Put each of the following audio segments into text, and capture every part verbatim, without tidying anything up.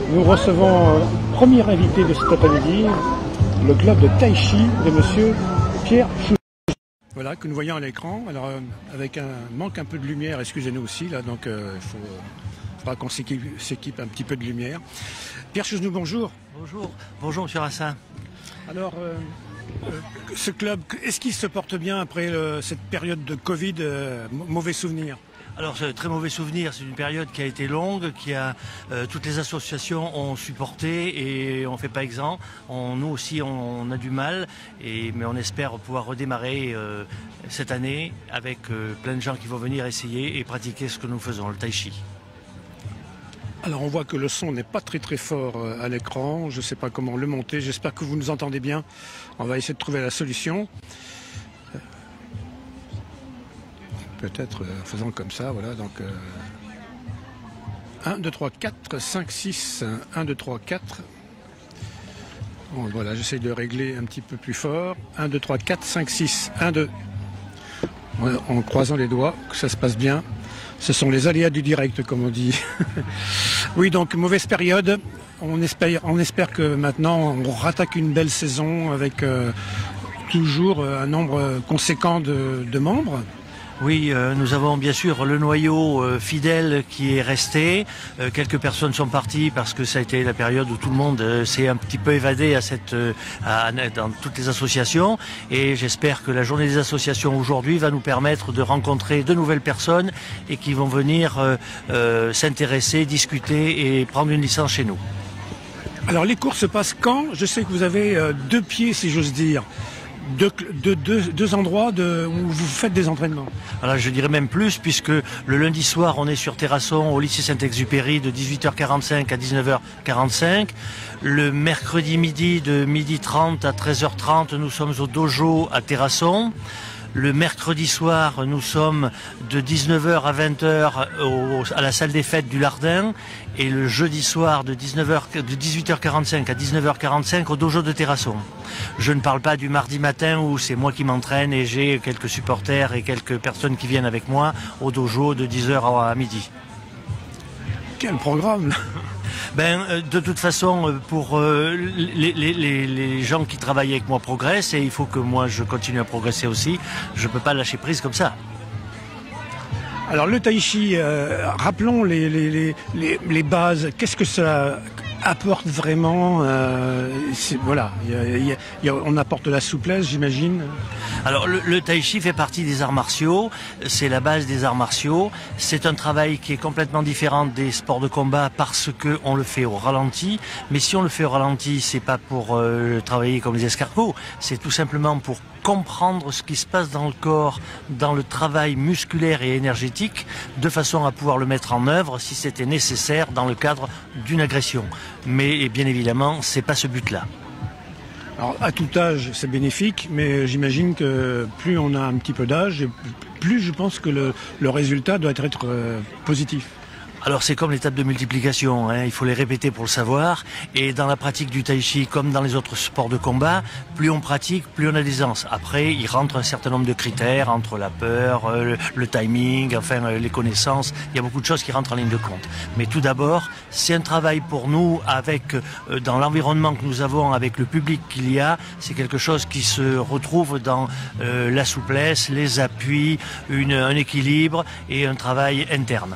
Nous recevons le premier invité de cet après-midi, le club de Tai Chi de monsieur Pierre Chou. Voilà, que nous voyons à l'écran. Alors, euh, avec un manque un peu de lumière, excusez-nous aussi, là, donc il euh, faut, euh, faudra qu'on s'équipe un petit peu de lumière. Pierre Chou, bonjour. Bonjour, bonjour monsieur Rassin. Alors, euh, euh, ce club, est-ce qu'il se porte bien après le, cette période de Covid, euh, mauvais souvenir? Alors, très mauvais souvenir, c'est une période qui a été longue, qui a euh, toutes les associations ont supporté et on ne fait pas exempt. On, nous aussi, on, on a du mal, et, mais on espère pouvoir redémarrer euh, cette année avec euh, plein de gens qui vont venir essayer et pratiquer ce que nous faisons, le tai chi. Alors on voit que le son n'est pas très très fort à l'écran, je ne sais pas comment le monter, j'espère que vous nous entendez bien. On va essayer de trouver la solution. Peut-être en faisant comme ça, voilà, donc euh, un, deux, trois, quatre, cinq, six, un, deux, trois, quatre. Bon, voilà, j'essaie de régler un petit peu plus fort. un, deux, trois, quatre, cinq, six, un, deux. En croisant les doigts, que ça se passe bien. Ce sont les aléas du direct, comme on dit. Oui, donc mauvaise période. On espère, on espère que maintenant on rattaque une belle saison avec euh, toujours un nombre conséquent de, de membres. Oui, euh, nous avons bien sûr le noyau euh, fidèle qui est resté. Euh, quelques personnes sont parties parce que ça a été la période où tout le monde euh, s'est un petit peu évadé à cette, euh, à, dans toutes les associations. Et j'espère que la journée des associations aujourd'hui va nous permettre de rencontrer de nouvelles personnes et qui vont venir euh, euh, s'intéresser, discuter et prendre une licence chez nous. Alors les cours se passent quand? Je sais que vous avez euh, deux pieds, si j'ose dire. Deux, deux, deux, deux endroits de, où vous faites des entraînements. Alors je dirais même plus, puisque le lundi soir on est sur Terrasson au lycée Saint-Exupéry de dix-huit heures quarante-cinq à dix-neuf heures quarante-cinq. Le mercredi midi de midi trente à treize heures trente nous sommes au dojo à Terrasson. Le mercredi soir, nous sommes de dix-neuf heures à vingt heures au, à la salle des fêtes du Lardin. Et le jeudi soir, de, dix-neuf heures, de dix-huit heures quarante-cinq à dix-neuf heures quarante-cinq au dojo de Terrasson. Je ne parle pas du mardi matin où c'est moi qui m'entraîne et j'ai quelques supporters et quelques personnes qui viennent avec moi au dojo de dix heures à midi. Quel programme! Ben, de toute façon, pour euh, les, les, les, les gens qui travaillent avec moi progressent et il faut que moi je continue à progresser aussi. Je ne peux pas lâcher prise comme ça. Alors le tai chi, euh, rappelons les, les, les, les bases. Qu'est-ce que ça apporte vraiment? euh, Voilà, y a, y a, y a, on apporte de la souplesse, j'imagine. Alors le, le tai chi fait partie des arts martiaux, c'est la base des arts martiaux. C'est un travail qui est complètement différent des sports de combat parce que on le fait au ralenti. Mais si on le fait au ralenti, c'est pas pour euh, travailler comme les escargots, c'est tout simplement pour comprendre ce qui se passe dans le corps, dans le travail musculaire et énergétique, de façon à pouvoir le mettre en œuvre si c'était nécessaire dans le cadre d'une agression. Mais bien évidemment, c'est pas ce but-là. Alors à tout âge, c'est bénéfique, mais j'imagine que plus on a un petit peu d'âge, plus je pense que le, le résultat doit être euh, positif. Alors c'est comme l'étape de multiplication, hein, il faut les répéter pour le savoir. Et dans la pratique du tai chi, comme dans les autres sports de combat, plus on pratique, plus on a d'aisance. Après, il rentre un certain nombre de critères entre la peur, le, le timing, enfin les connaissances. Il y a beaucoup de choses qui rentrent en ligne de compte. Mais tout d'abord, c'est un travail pour nous avec euh, dans l'environnement que nous avons, avec le public qu'il y a. C'est quelque chose qui se retrouve dans euh, la souplesse, les appuis, une, un équilibre et un travail interne.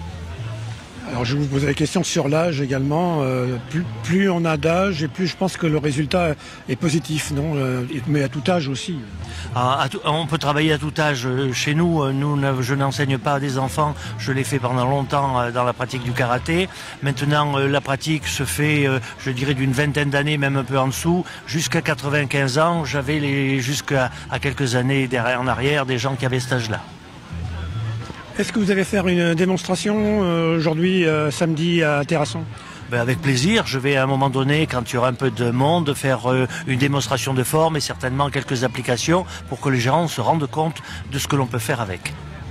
Alors je vous pose la question sur l'âge également. Euh, plus, plus on a d'âge et plus je pense que le résultat est positif, non euh, mais à tout âge aussi. Ah, à tout, on peut travailler à tout âge. Chez nous, nous je n'enseigne pas à des enfants. Je l'ai fait pendant longtemps dans la pratique du karaté. Maintenant, la pratique se fait, je dirais, d'une vingtaine d'années, même un peu en dessous, jusqu'à quatre-vingt-quinze ans. J'avais les jusqu'à à quelques années derrière en arrière des gens qui avaient cet âge-là. Est-ce que vous allez faire une démonstration euh, aujourd'hui, euh, samedi, à Terrasson? Ben avec plaisir, je vais à un moment donné, quand il y aura un peu de monde, faire euh, une démonstration de forme et certainement quelques applications pour que les gens se rendent compte de ce que l'on peut faire avec.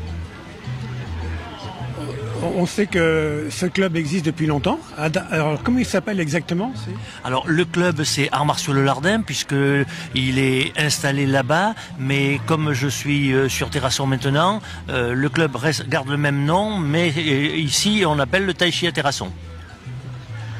On sait que ce club existe depuis longtemps. Alors, comment il s'appelle exactement? Alors, le club, c'est Arts Martiaux Le Lardin, puisqu'il est installé là-bas. Mais comme je suis sur Terrasson maintenant, euh, le club reste, garde le même nom, mais ici, on appelle le Tai Chi à Terrasson.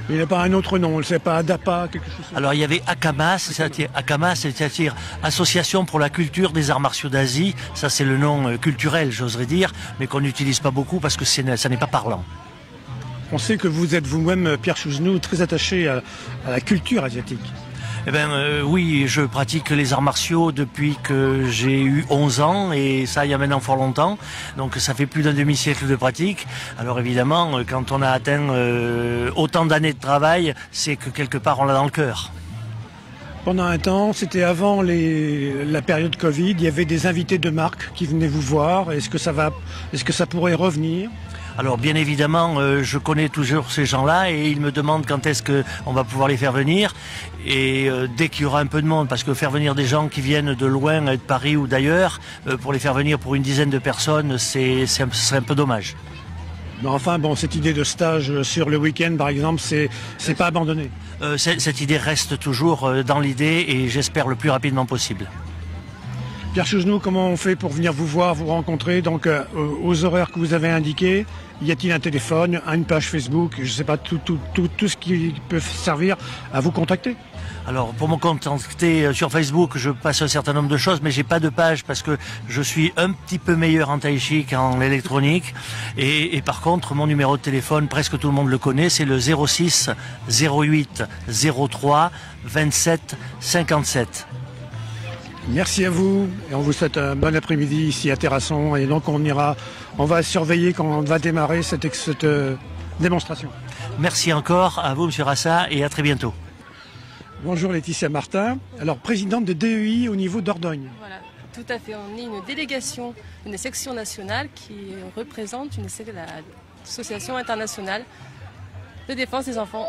Il n'a pas un autre nom, c'est pas ADAPA, quelque chose. Alors il y avait ACAMAS, c'est-à-dire ACAMAS, c'est-à-dire Association pour la culture des arts martiaux d'Asie. Ça c'est le nom euh, culturel, j'oserais dire, mais qu'on n'utilise pas beaucoup parce que c'est, ça n'est pas parlant. On sait que vous êtes vous-même, Pierre Chouzenou, très attaché à, à la culture asiatique. Eh ben euh, oui, je pratique les arts martiaux depuis que j'ai eu onze ans et ça il y a maintenant fort longtemps. Donc ça fait plus d'un demi-siècle de pratique. Alors évidemment, quand on a atteint euh, autant d'années de travail, c'est que quelque part on l'a dans le cœur. Pendant un temps, c'était avant les, la période Covid, il y avait des invités de marque qui venaient vous voir. Est-ce que ça va, est-ce que ça pourrait revenir ? Alors bien évidemment, euh, je connais toujours ces gens-là et ils me demandent quand est-ce qu'on va pouvoir les faire venir. Et euh, dès qu'il y aura un peu de monde, parce que faire venir des gens qui viennent de loin, de Paris ou d'ailleurs, euh, pour les faire venir pour une dizaine de personnes, c'est, c'est un, ce serait un peu dommage. Mais enfin, bon, cette idée de stage sur le week-end, par exemple, c'est, c'est pas abandonné. Euh, cette idée reste toujours euh, dans l'idée et j'espère le plus rapidement possible. Pierre Chouzenou, comment on fait pour venir vous voir, vous rencontrer, donc euh, aux horaires que vous avez indiqués? Y a-t-il un téléphone, une page Facebook, je ne sais pas, tout, tout, tout, tout ce qui peut servir à vous contacter? Alors pour me contacter sur Facebook, je passe un certain nombre de choses, mais j'ai pas de page parce que je suis un petit peu meilleur en tai chi qu'en électronique. Et, et par contre, mon numéro de téléphone, presque tout le monde le connaît, c'est le zéro six zéro huit zéro trois vingt-sept cinquante-sept. Merci à vous et on vous souhaite un bon après-midi ici à Terrasson et donc on ira, on va surveiller quand on va démarrer cette, cette euh, démonstration. Merci encore à vous Monsieur Rassa et à très bientôt. Bonjour Laetitia Martin, alors présidente de D E I au niveau d'Ordogne. Voilà, tout à fait, on est une délégation, une section nationale qui représente une, l'association internationale de défense des enfants.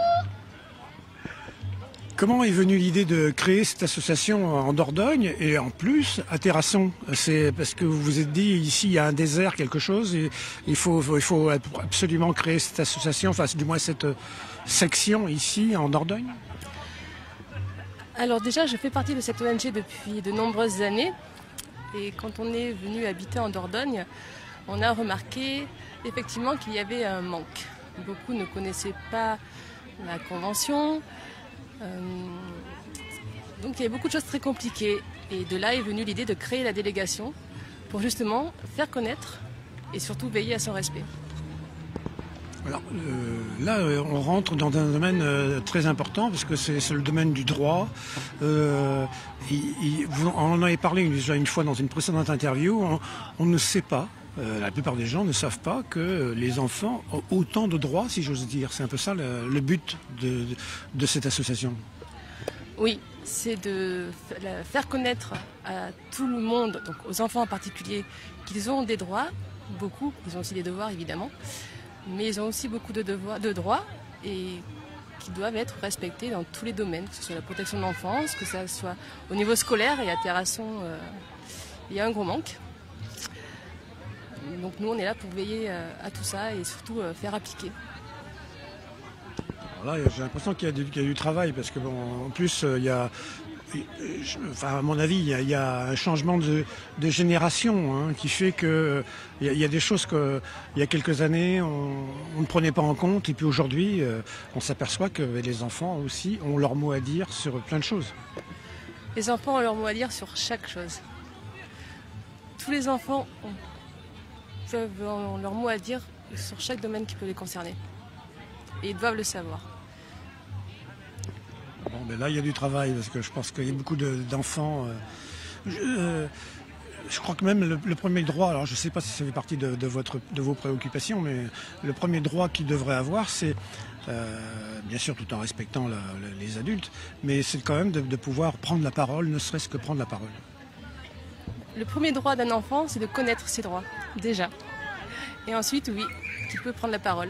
Comment est venue l'idée de créer cette association en Dordogne et en plus à Terrasson? C'est parce que vous vous êtes dit ici il y a un désert, quelque chose, et il faut, il faut absolument créer cette association, enfin du moins cette section ici en Dordogne? Alors déjà, je fais partie de cette O N G depuis de nombreuses années et quand on est venu habiter en Dordogne, on a remarqué effectivement qu'il y avait un manque. Beaucoup ne connaissaient pas la convention. Euh, donc il y avait beaucoup de choses très compliquées et de là est venue l'idée de créer la délégation pour justement faire connaître et surtout veiller à son respect. Alors euh, là on rentre dans un domaine euh, très important parce que c'est, c'est le domaine du droit. Euh, il, il, vous, on en avait parlé déjà une fois dans une précédente interview, on, on ne sait pas. Euh, la plupart des gens ne savent pas que les enfants ont autant de droits, si j'ose dire. C'est un peu ça le, le but de, de, de cette association. Oui, c'est de faire connaître à tout le monde, donc aux enfants en particulier, qu'ils ont des droits, beaucoup, ils ont aussi des devoirs évidemment, mais ils ont aussi beaucoup de, devoirs, de droits et qui doivent être respectés dans tous les domaines, que ce soit la protection de l'enfance, que ce soit au niveau scolaire, et à Terrasson, euh, il y a un gros manque. Donc nous on est là pour veiller à tout ça et surtout faire appliquer. Alors là j'ai l'impression qu'il y a du, qu'il y a du travail parce que bon, en plus il y a, je, enfin à mon avis il y a, il y a un changement de, de génération hein, qui fait que il y, a, il y a des choses que il y a quelques années on, on ne prenait pas en compte et puis aujourd'hui euh, on s'aperçoit que les enfants aussi ont leur mot à dire sur plein de choses. Les enfants ont leur mot à dire sur chaque chose. Tous les enfants ont ont leur mot à dire sur chaque domaine qui peut les concerner. Et ils doivent le savoir. Bon, ben là, il y a du travail, parce que je pense qu'il y a beaucoup de, d'enfants. Euh, je, euh, je crois que même le, le premier droit, alors je ne sais pas si ça fait partie de, de, votre, de vos préoccupations, mais le premier droit qu'ils devraient avoir, c'est, euh, bien sûr tout en respectant la, la, les adultes, mais c'est quand même de, de pouvoir prendre la parole, ne serait-ce que prendre la parole. Le premier droit d'un enfant, c'est de connaître ses droits, déjà. Et ensuite, oui, qu'il peut prendre la parole.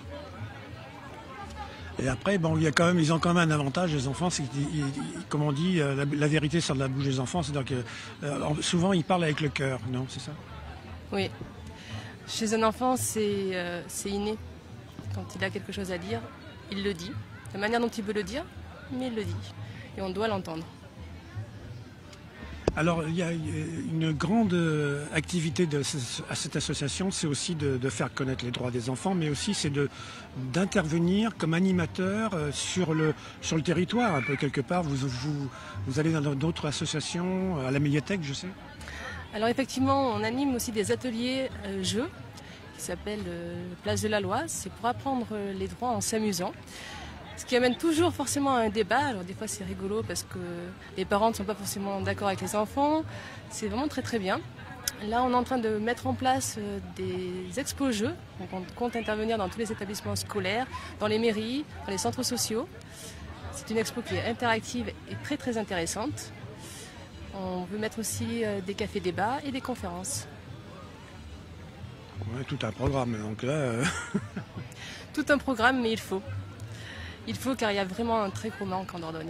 Et après, bon, il y a quand même, ils ont quand même un avantage, les enfants, c'est qu'ils, comme on dit, la, la vérité sort de la bouche des enfants, c'est-à-dire que euh, souvent ils parlent avec le cœur, non, c'est ça? Oui. Chez un enfant, c'est, euh, c'est inné. Quand il a quelque chose à dire, il le dit. La manière dont il veut le dire, mais il le dit. Et on doit l'entendre. Alors, il y a une grande activité de, à cette association, c'est aussi de, de faire connaître les droits des enfants, mais aussi c'est de, d'intervenir comme animateur sur le, sur le territoire, un peu quelque part. Vous, vous, vous allez dans d'autres associations, à la médiathèque, je sais. Alors effectivement, on anime aussi des ateliers euh, jeux qui s'appellent euh, Place de la Loi. C'est pour apprendre les droits en s'amusant. Ce qui amène toujours forcément à un débat. Alors des fois c'est rigolo parce que les parents ne sont pas forcément d'accord avec les enfants. C'est vraiment très très bien. Là on est en train de mettre en place des expos-jeux. Donc on compte intervenir dans tous les établissements scolaires, dans les mairies, dans les centres sociaux. C'est une expo qui est interactive et très très intéressante. On veut mettre aussi des cafés-débats et des conférences. Ouais, tout un programme donc là... Euh... Tout un programme mais il faut. Il faut car il y a vraiment un très gros manque en Dordogne.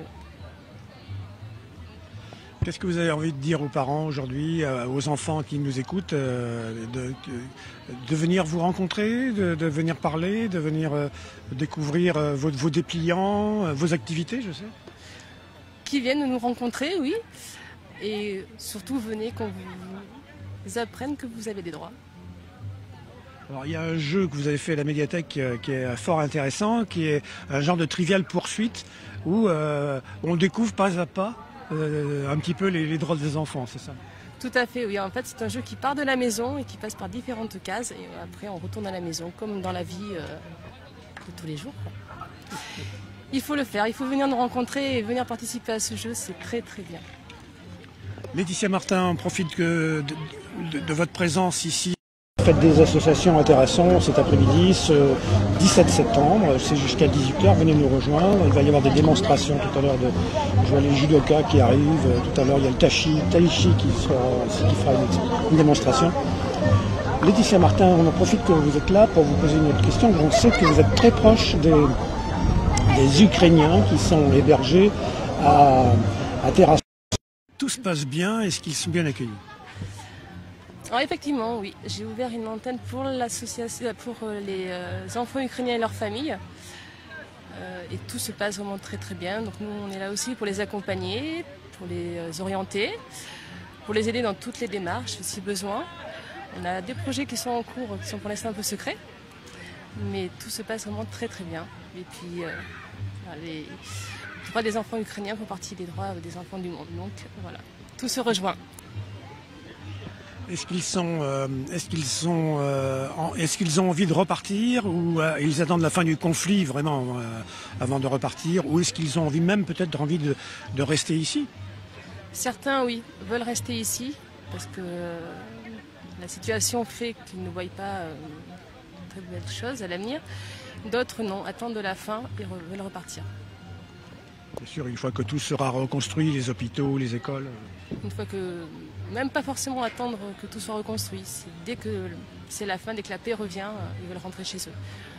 Qu'est-ce que vous avez envie de dire aux parents aujourd'hui, aux enfants qui nous écoutent, de, de, de venir vous rencontrer, de, de venir parler, de venir découvrir vos, vos dépliants, vos activités, je sais? Qui viennent nous rencontrer, oui. Et surtout, venez qu'on vous apprenne que vous avez des droits. Alors, il y a un jeu que vous avez fait à la médiathèque qui est fort intéressant, qui est un genre de trivial poursuite où euh, on découvre pas à pas euh, un petit peu les, les droits des enfants, c'est ça? Tout à fait, oui. En fait, c'est un jeu qui part de la maison et qui passe par différentes cases. Et après, on retourne à la maison, comme dans la vie euh, de tous les jours. Il faut le faire, il faut venir nous rencontrer et venir participer à ce jeu, c'est très très bien. Laetitia Martin, on profite que de, de, de votre présence ici. Faites des associations à Terrasson cet après-midi, ce dix-sept septembre, c'est jusqu'à dix-huit heures, venez nous rejoindre. Il va y avoir des démonstrations tout à l'heure, de, je vois les judokas qui arrivent, tout à l'heure il y a le tachi, Taichi qui, sera, qui fera une, une démonstration. Laetitia Martin, on en profite que vous êtes là pour vous poser une autre question. On sait que vous êtes très proche des, des Ukrainiens qui sont hébergés à, à Terrasson. Tout se passe bien, est-ce qu'ils sont bien accueillis? Alors effectivement, oui. J'ai ouvert une antenne pour l'association, pour les enfants ukrainiens et leurs familles. Euh, et tout se passe vraiment très très bien. Donc nous, on est là aussi pour les accompagner, pour les orienter, pour les aider dans toutes les démarches si besoin. On a des projets qui sont en cours, qui sont pour l'instant un peu secrets. Mais tout se passe vraiment très très bien. Et puis, euh, les droits des enfants ukrainiens font partie des droits des enfants du monde. Donc voilà, tout se rejoint. Est-ce qu'ils sont, euh, est-ce qu'ils sont, euh, en, est-ce qu'ils ont envie de repartir ou euh, ils attendent la fin du conflit vraiment euh, avant de repartir, ou est-ce qu'ils ont envie même peut-être envie de, de rester ici? Certains, oui, veulent rester ici parce que euh, la situation fait qu'ils ne voient pas euh, très belles choses à l'avenir. D'autres, non, attendent de la fin et re veulent repartir. Bien sûr, une fois que tout sera reconstruit, les hôpitaux, les écoles. Une fois que, même pas forcément attendre que tout soit reconstruit. Dès que c'est la fin, dès que la paix revient, ils veulent rentrer chez eux.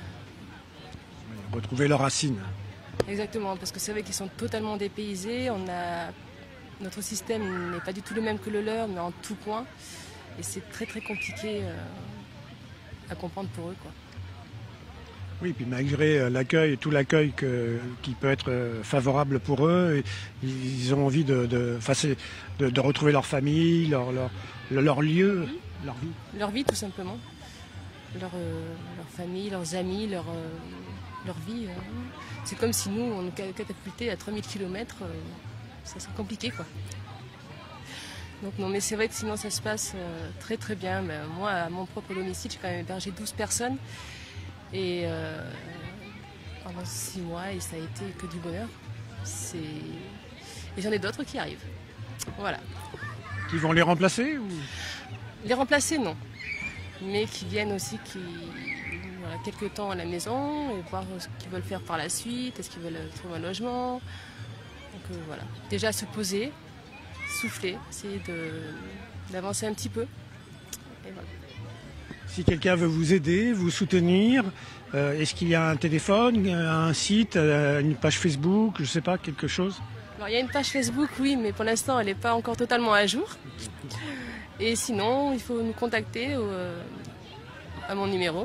Retrouver leurs racines. Exactement, parce que c'est vrai qu'ils sont totalement dépaysés. On a, notre système n'est pas du tout le même que le leur, mais en tout point. Et c'est très très compliqué euh, à comprendre pour eux, quoi. Oui, puis malgré l'accueil, tout l'accueil qui peut être favorable pour eux, ils ont envie de, de, de, de retrouver leur famille, leur, leur, leur lieu, mmh. leur vie. Leur vie, tout simplement. Leur, euh, leur famille, leurs amis, leur, euh, leur vie. Euh. C'est comme si nous, on nous catapultait à trois mille kilomètres. Euh, ça serait compliqué, quoi. Donc non, mais c'est vrai que sinon, ça se passe euh, très très bien. Ben, moi, à mon propre domicile, j'ai quand même hébergé douze personnes. Et euh, pendant six mois, et ça a été que du bonheur. Et j'en ai d'autres qui arrivent. Voilà. Qui vont les remplacer ou... Les remplacer, non. Mais qui viennent aussi, qui voilà, quelques temps à la maison et voir ce qu'ils veulent faire par la suite, est-ce qu'ils veulent trouver un logement. Donc euh, voilà. Déjà se poser, souffler, essayer d'avancer un petit peu. Et voilà. Si quelqu'un veut vous aider, vous soutenir, euh, est-ce qu'il y a un téléphone, un site, euh, une page Facebook, je ne sais pas, quelque chose? Alors il y a une page Facebook, oui, mais pour l'instant elle n'est pas encore totalement à jour. Et sinon, il faut nous contacter euh, à mon numéro.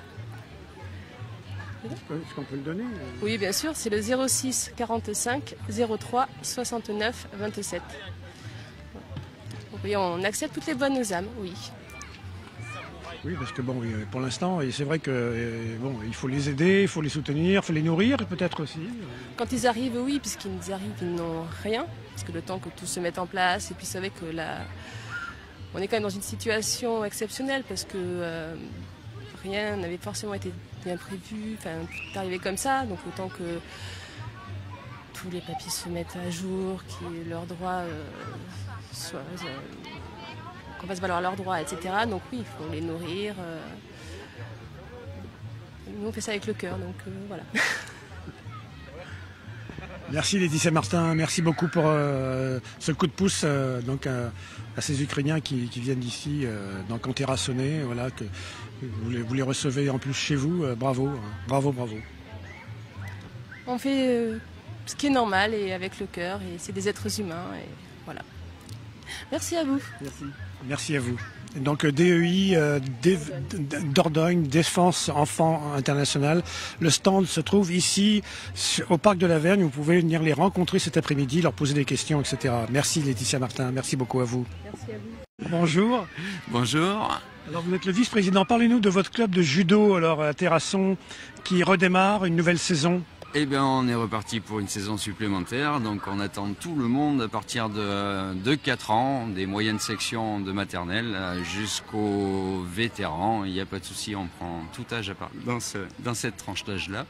Est-ce qu'on peut le donner? Oui, bien sûr, c'est le zéro six quarante-cinq zéro trois soixante-neuf vingt-sept. Oui, on accepte toutes les bonnes âmes, oui. Oui, parce que bon, pour l'instant, c'est vrai que bon, il faut les aider, il faut les soutenir, il faut les nourrir peut-être aussi. Quand ils arrivent, oui, puisqu'ils arrivent, ils n'ont rien, parce que le temps que tout se mette en place, et puis c'est vrai que là, on est quand même dans une situation exceptionnelle, parce que euh, rien n'avait forcément été bien prévu, enfin, tout est arrivé comme ça, donc le temps que tous les papiers se mettent à jour, que leurs droits euh, soient... Euh, qu'on fasse valoir leurs droits, et cetera. Donc oui, il faut les nourrir. Euh... Nous, on fait ça avec le cœur, donc euh, voilà. Merci Laetitia Martin, merci beaucoup pour euh, ce coup de pouce euh, donc, à, à ces Ukrainiens qui, qui viennent d'ici, euh, donc en terrassonnais, voilà, que vous les, vous les recevez en plus chez vous. Euh, bravo, hein, bravo, bravo. On fait euh, ce qui est normal et avec le cœur, et c'est des êtres humains, et voilà. Merci à vous. Merci. Merci à vous. Donc D E I, euh, Dordogne, Défense Enfants International. Le stand se trouve ici au Parc de la Vergne. Vous pouvez venir les rencontrer cet après-midi, leur poser des questions, et cetera. Merci Laetitia Martin, merci beaucoup à vous. Merci à vous. Bonjour. Bonjour. Alors vous êtes le vice-président. Parlez-nous de votre club de judo alors, à Terrasson qui redémarre une nouvelle saison. Eh bien, on est reparti pour une saison supplémentaire, donc on attend tout le monde à partir de, de quatre ans, des moyennes sections de maternelle jusqu'aux vétérans. Il n'y a pas de souci, on prend tout âge à part, dans, ce, dans cette tranche d'âge-là.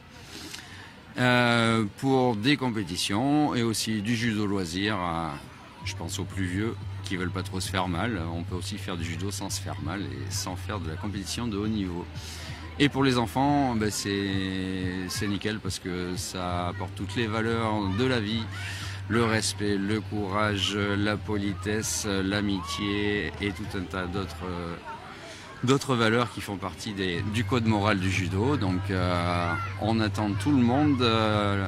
Euh, pour des compétitions et aussi du judo loisir, à, je pense aux plus vieux qui veulent pas trop se faire mal. On peut aussi faire du judo sans se faire mal et sans faire de la compétition de haut niveau. Et pour les enfants, ben c'est nickel parce que ça apporte toutes les valeurs de la vie, le respect, le courage, la politesse, l'amitié et tout un tas d'autres d'autres valeurs qui font partie des, du code moral du judo. Donc euh, on attend tout le monde euh,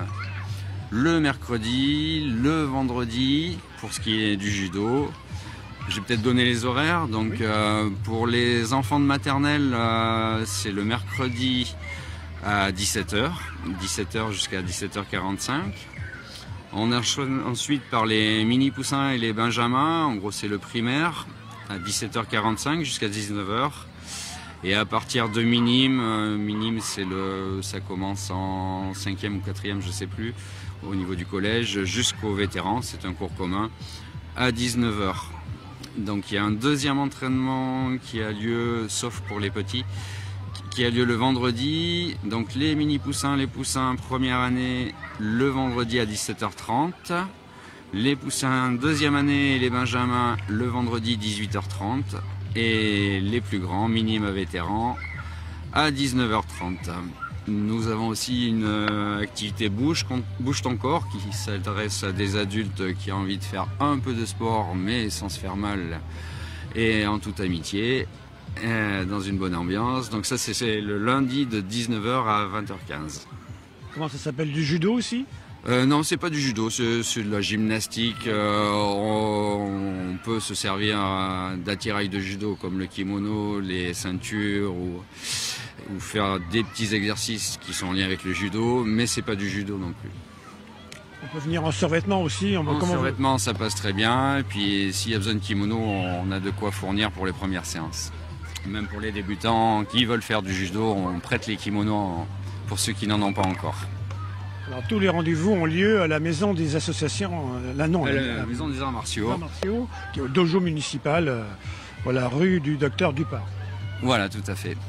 le mercredi, le vendredi pour ce qui est du judo. Je vais peut-être donner les horaires. Donc euh, pour les enfants de maternelle, euh, c'est le mercredi à dix-sept heures, dix-sept heures jusqu'à dix-sept heures quarante-cinq. On enchaîne ensuite par les mini poussins et les benjamins. En gros, c'est le primaire à dix-sept heures quarante-cinq jusqu'à dix-neuf heures. Et à partir de minime, euh, minime c'est le, ça commence en cinquième ou quatrième, je sais plus, au niveau du collège, jusqu'aux vétérans. C'est un cours commun à dix-neuf heures. Donc il y a un deuxième entraînement qui a lieu, sauf pour les petits, qui a lieu le vendredi. Donc les mini poussins, les poussins première année le vendredi à dix-sept heures trente. Les poussins deuxième année et les benjamins le vendredi dix-huit heures trente. Et les plus grands, minimes à vétérans, à dix-neuf heures trente. Nous avons aussi une activité bouge, bouge ton corps qui s'adresse à des adultes qui ont envie de faire un peu de sport mais sans se faire mal et en toute amitié, dans une bonne ambiance. Donc ça c'est le lundi de dix-neuf heures à vingt heures quinze. Comment ça s'appelle, du judo aussi? Euh, non, c'est pas du judo, c'est de la gymnastique. Euh, on, on peut se servir d'attirail de judo comme le kimono, les ceintures ou, ou faire des petits exercices qui sont en lien avec le judo, mais c'est pas du judo non plus. On peut venir en survêtement aussi. En comment survêtement, ça passe très bien. Et puis s'il y a besoin de kimono, on a de quoi fournir pour les premières séances. Même pour les débutants qui veulent faire du judo, on prête les kimonos pour ceux qui n'en ont pas encore. Alors, tous les rendez-vous ont lieu à la maison des associations, euh, là non, à la, la, la maison des arts martiaux, arts martiaux qui est au dojo municipal, euh, voilà, rue du Docteur Dupart. Voilà, tout à fait.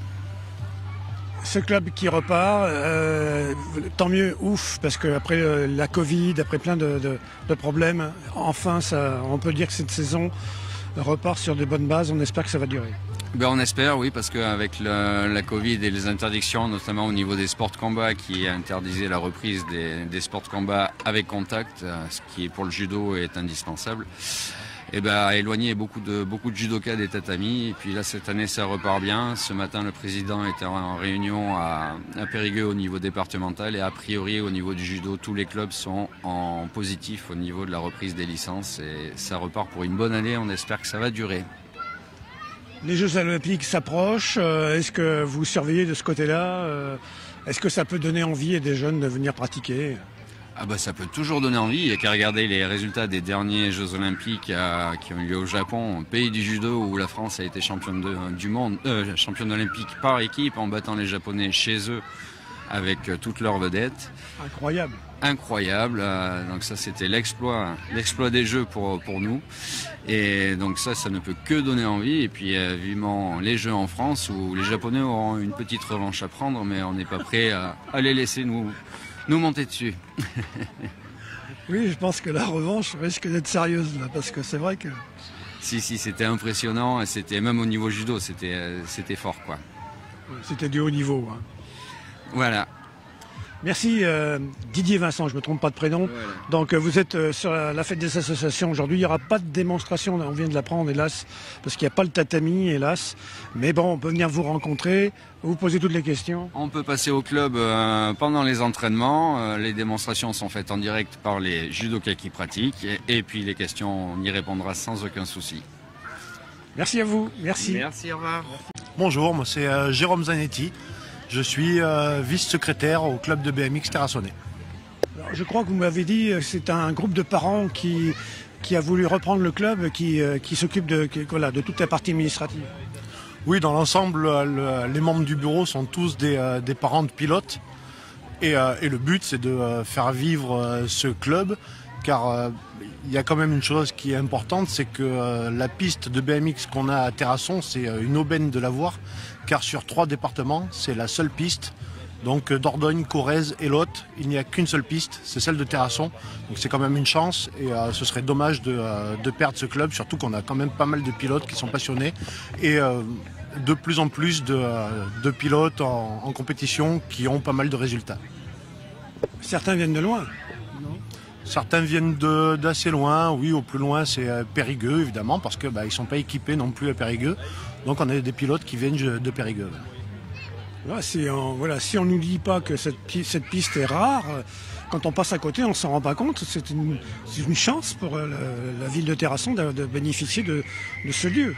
Ce club qui repart, euh, tant mieux, ouf, parce qu'après euh, la Covid, après plein de, de, de problèmes, enfin, ça, on peut dire que cette saison repart sur de bonnes bases. On espère que ça va durer. Ben on espère, oui, parce qu'avec la Covid et les interdictions, notamment au niveau des sports de combat qui interdisait la reprise des, des sports de combat avec contact, ce qui pour le judo est indispensable, et ben, a éloigné beaucoup de, beaucoup de judokas des tatamis. Et puis là, cette année, ça repart bien. Ce matin, le président était en réunion à, à Périgueux au niveau départemental et a priori, au niveau du judo, tous les clubs sont en positif au niveau de la reprise des licences et ça repart pour une bonne année. On espère que ça va durer. Les Jeux Olympiques s'approchent. Est-ce que vous surveillez de ce côté-là? Est-ce que ça peut donner envie à des jeunes de venir pratiquer? Ah bah ça peut toujours donner envie, il n'y a qu'à regarder les résultats des derniers Jeux Olympiques euh, qui ont eu lieu au Japon, pays du judo où la France a été championne de, du monde, euh, championne olympique par équipe en battant les Japonais chez eux avec euh, toutes leurs vedettes. Incroyable. Incroyable, euh, donc ça c'était l'exploit, l'exploit des Jeux pour, pour nous. Et donc ça, ça ne peut que donner envie. Et puis euh, vivement les Jeux en France où les Japonais auront une petite revanche à prendre, mais on n'est pas prêt à, à les laisser nous... nous monter dessus. Oui, je pense que la revanche risque d'être sérieuse là, parce que c'est vrai que... Si, si, c'était impressionnant, et c'était même au niveau judo, c'était, c'était fort, quoi. C'était du haut niveau. Hein. Voilà. Merci euh, Didier Vincent, je ne me trompe pas de prénom. Voilà. Donc euh, vous êtes euh, sur la, la fête des associations aujourd'hui. Il n'y aura pas de démonstration, on vient de l'apprendre hélas, parce qu'il n'y a pas le tatami hélas. Mais bon, on peut venir vous rencontrer, vous poser toutes les questions. On peut passer au club euh, pendant les entraînements. Euh, les démonstrations sont faites en direct par les judokas qui pratiquent. Et, et puis les questions, on y répondra sans aucun souci. Merci à vous, merci. Merci, au revoir. Bonjour, moi c'est euh, Jérôme Zanetti. Je suis euh, vice-secrétaire au club de B M X Terrassonnais. Alors, je crois que vous m'avez dit que c'est un groupe de parents qui, qui a voulu reprendre le club, qui, euh, qui s'occupe de, qui, voilà, de toute la partie administrative. Oui, dans l'ensemble, le, les membres du bureau sont tous des, euh, des parents de pilotes. Et, euh, et le but, c'est de euh, faire vivre euh, ce club, car euh, il y a quand même une chose qui est importante, c'est que euh, la piste de B M X qu'on a à Terrasson, c'est euh, une aubaine de l'avoir, car sur trois départements, c'est la seule piste. Donc Dordogne, Corrèze et Lot, il n'y a qu'une seule piste, c'est celle de Terrasson. Donc c'est quand même une chance et euh, ce serait dommage de, euh, de perdre ce club, surtout qu'on a quand même pas mal de pilotes qui sont passionnés et euh, de plus en plus de, euh, de pilotes en, en compétition qui ont pas mal de résultats. Certains viennent de loin. Certains viennent de, d'assez loin, oui, au plus loin c'est Périgueux évidemment, parce qu'ils bah, ne sont pas équipés non plus à Périgueux. Donc on a des pilotes qui viennent de Périgueux. Là, si on voilà, si on nous dit pas que cette, cette piste est rare, quand on passe à côté, on ne s'en rend pas compte. C'est une, c'est une chance pour la, la ville de Terrasson de, de bénéficier de, de ce lieu.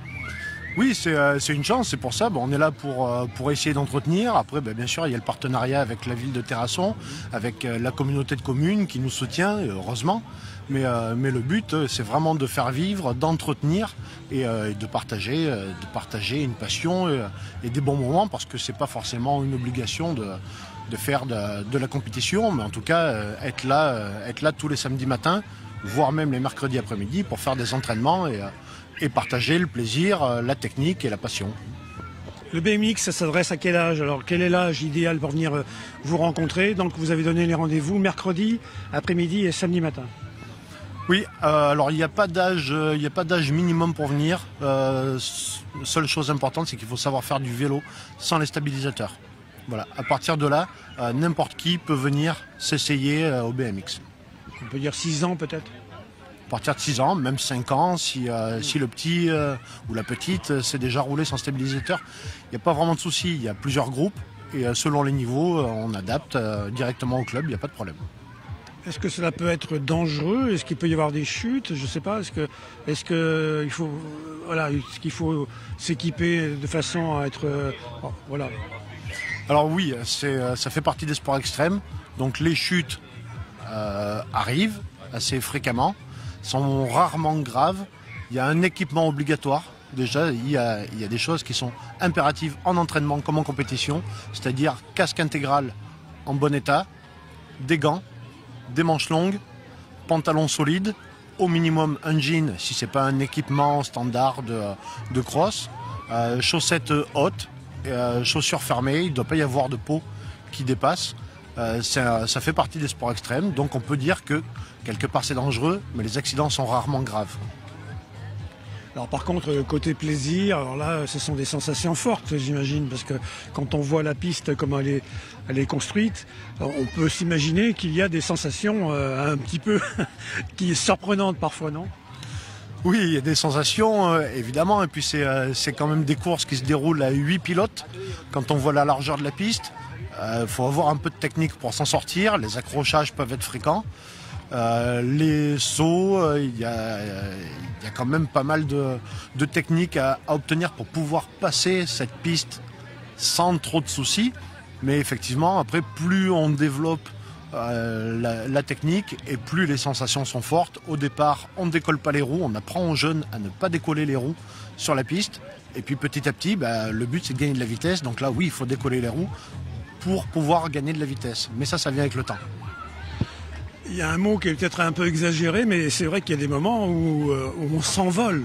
Oui, c'est, euh, c'est une chance, c'est pour ça, bon, on est là pour, euh, pour essayer d'entretenir. Après, ben, bien sûr, il y a le partenariat avec la ville de Terrasson, avec euh, la communauté de communes qui nous soutient, heureusement. Mais, euh, mais le but, euh, c'est vraiment de faire vivre, d'entretenir et, euh, et de, partager, euh, de partager une passion et, et des bons moments, parce que c'est pas forcément une obligation de, de faire de, de la compétition, mais en tout cas, euh, être, là, euh, être là tous les samedis matins, voire même les mercredis après-midi, pour faire des entraînements et... Euh, et partager le plaisir, la technique et la passion. Le B M X, ça s'adresse à quel âge? Alors, quel est l'âge idéal pour venir vous rencontrer? Donc, vous avez donné les rendez-vous mercredi, après-midi et samedi matin. Oui, euh, alors il n'y a pas d'âge, il n'y a pas d'âge minimum pour venir. Euh, seule chose importante, c'est qu'il faut savoir faire du vélo sans les stabilisateurs. Voilà. À partir de là, euh, n'importe qui peut venir s'essayer euh, au B M X. On peut dire six ans peut-être. À partir de six ans, même cinq ans, si, euh, si le petit euh, ou la petite euh, s'est déjà roulé sans stabilisateur, il n'y a pas vraiment de souci. Il y a plusieurs groupes et euh, selon les niveaux, euh, on adapte euh, directement au club, il n'y a pas de problème. Est-ce que cela peut être dangereux? Est-ce qu'il peut y avoir des chutes? Je ne sais pas. Est-ce que, est-ce que il faut, voilà, est-ce qu'il faut s'équiper de façon à être, euh, bon, voilà. Alors oui, c'est, ça fait partie des sports extrêmes. Donc les chutes euh, arrivent assez fréquemment. Sont rarement graves. Il y a un équipement obligatoire. Déjà, il y a, il y a des choses qui sont impératives en entraînement comme en compétition, c'est-à-dire casque intégral en bon état, des gants, des manches longues, pantalon solide, au minimum un jean si ce n'est pas un équipement standard de, de cross, euh, chaussettes hautes, euh, chaussures fermées, il ne doit pas y avoir de peau qui dépasse. Euh, ça, ça fait partie des sports extrêmes, donc on peut dire que quelque part c'est dangereux, mais les accidents sont rarement graves. Alors par contre, côté plaisir, alors là, ce sont des sensations fortes, j'imagine, parce que quand on voit la piste comme elle est, elle est construite, on peut s'imaginer qu'il y a des sensations euh, un petit peu qui sont surprenantes parfois, non? Oui, il y a des sensations, euh, évidemment, et puis c'est, euh, c'est quand même des courses qui se déroulent à huit pilotes. Quand on voit la largeur de la piste, il euh, faut avoir un peu de technique pour s'en sortir, les accrochages peuvent être fréquents. Euh, les sauts, il euh, y, y a quand même pas mal de, de techniques à, à obtenir pour pouvoir passer cette piste sans trop de soucis. Mais effectivement, après, plus on développe euh, la, la technique et plus les sensations sont fortes. Au départ, on ne décolle pas les roues, on apprend aux jeunes à ne pas décoller les roues sur la piste. Et puis petit à petit, bah, le but c'est de gagner de la vitesse. Donc là, oui, il faut décoller les roues pour pouvoir gagner de la vitesse. Mais ça, ça vient avec le temps. Il y a un mot qui est peut-être un peu exagéré, mais c'est vrai qu'il y a des moments où, euh, où on s'envole.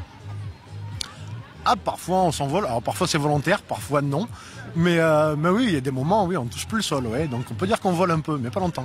Ah, parfois on s'envole. Alors parfois c'est volontaire, parfois non. Mais, euh, mais oui, il y a des moments où oui, on ne touche plus le sol. Ouais. Donc on peut dire qu'on vole un peu, mais pas longtemps.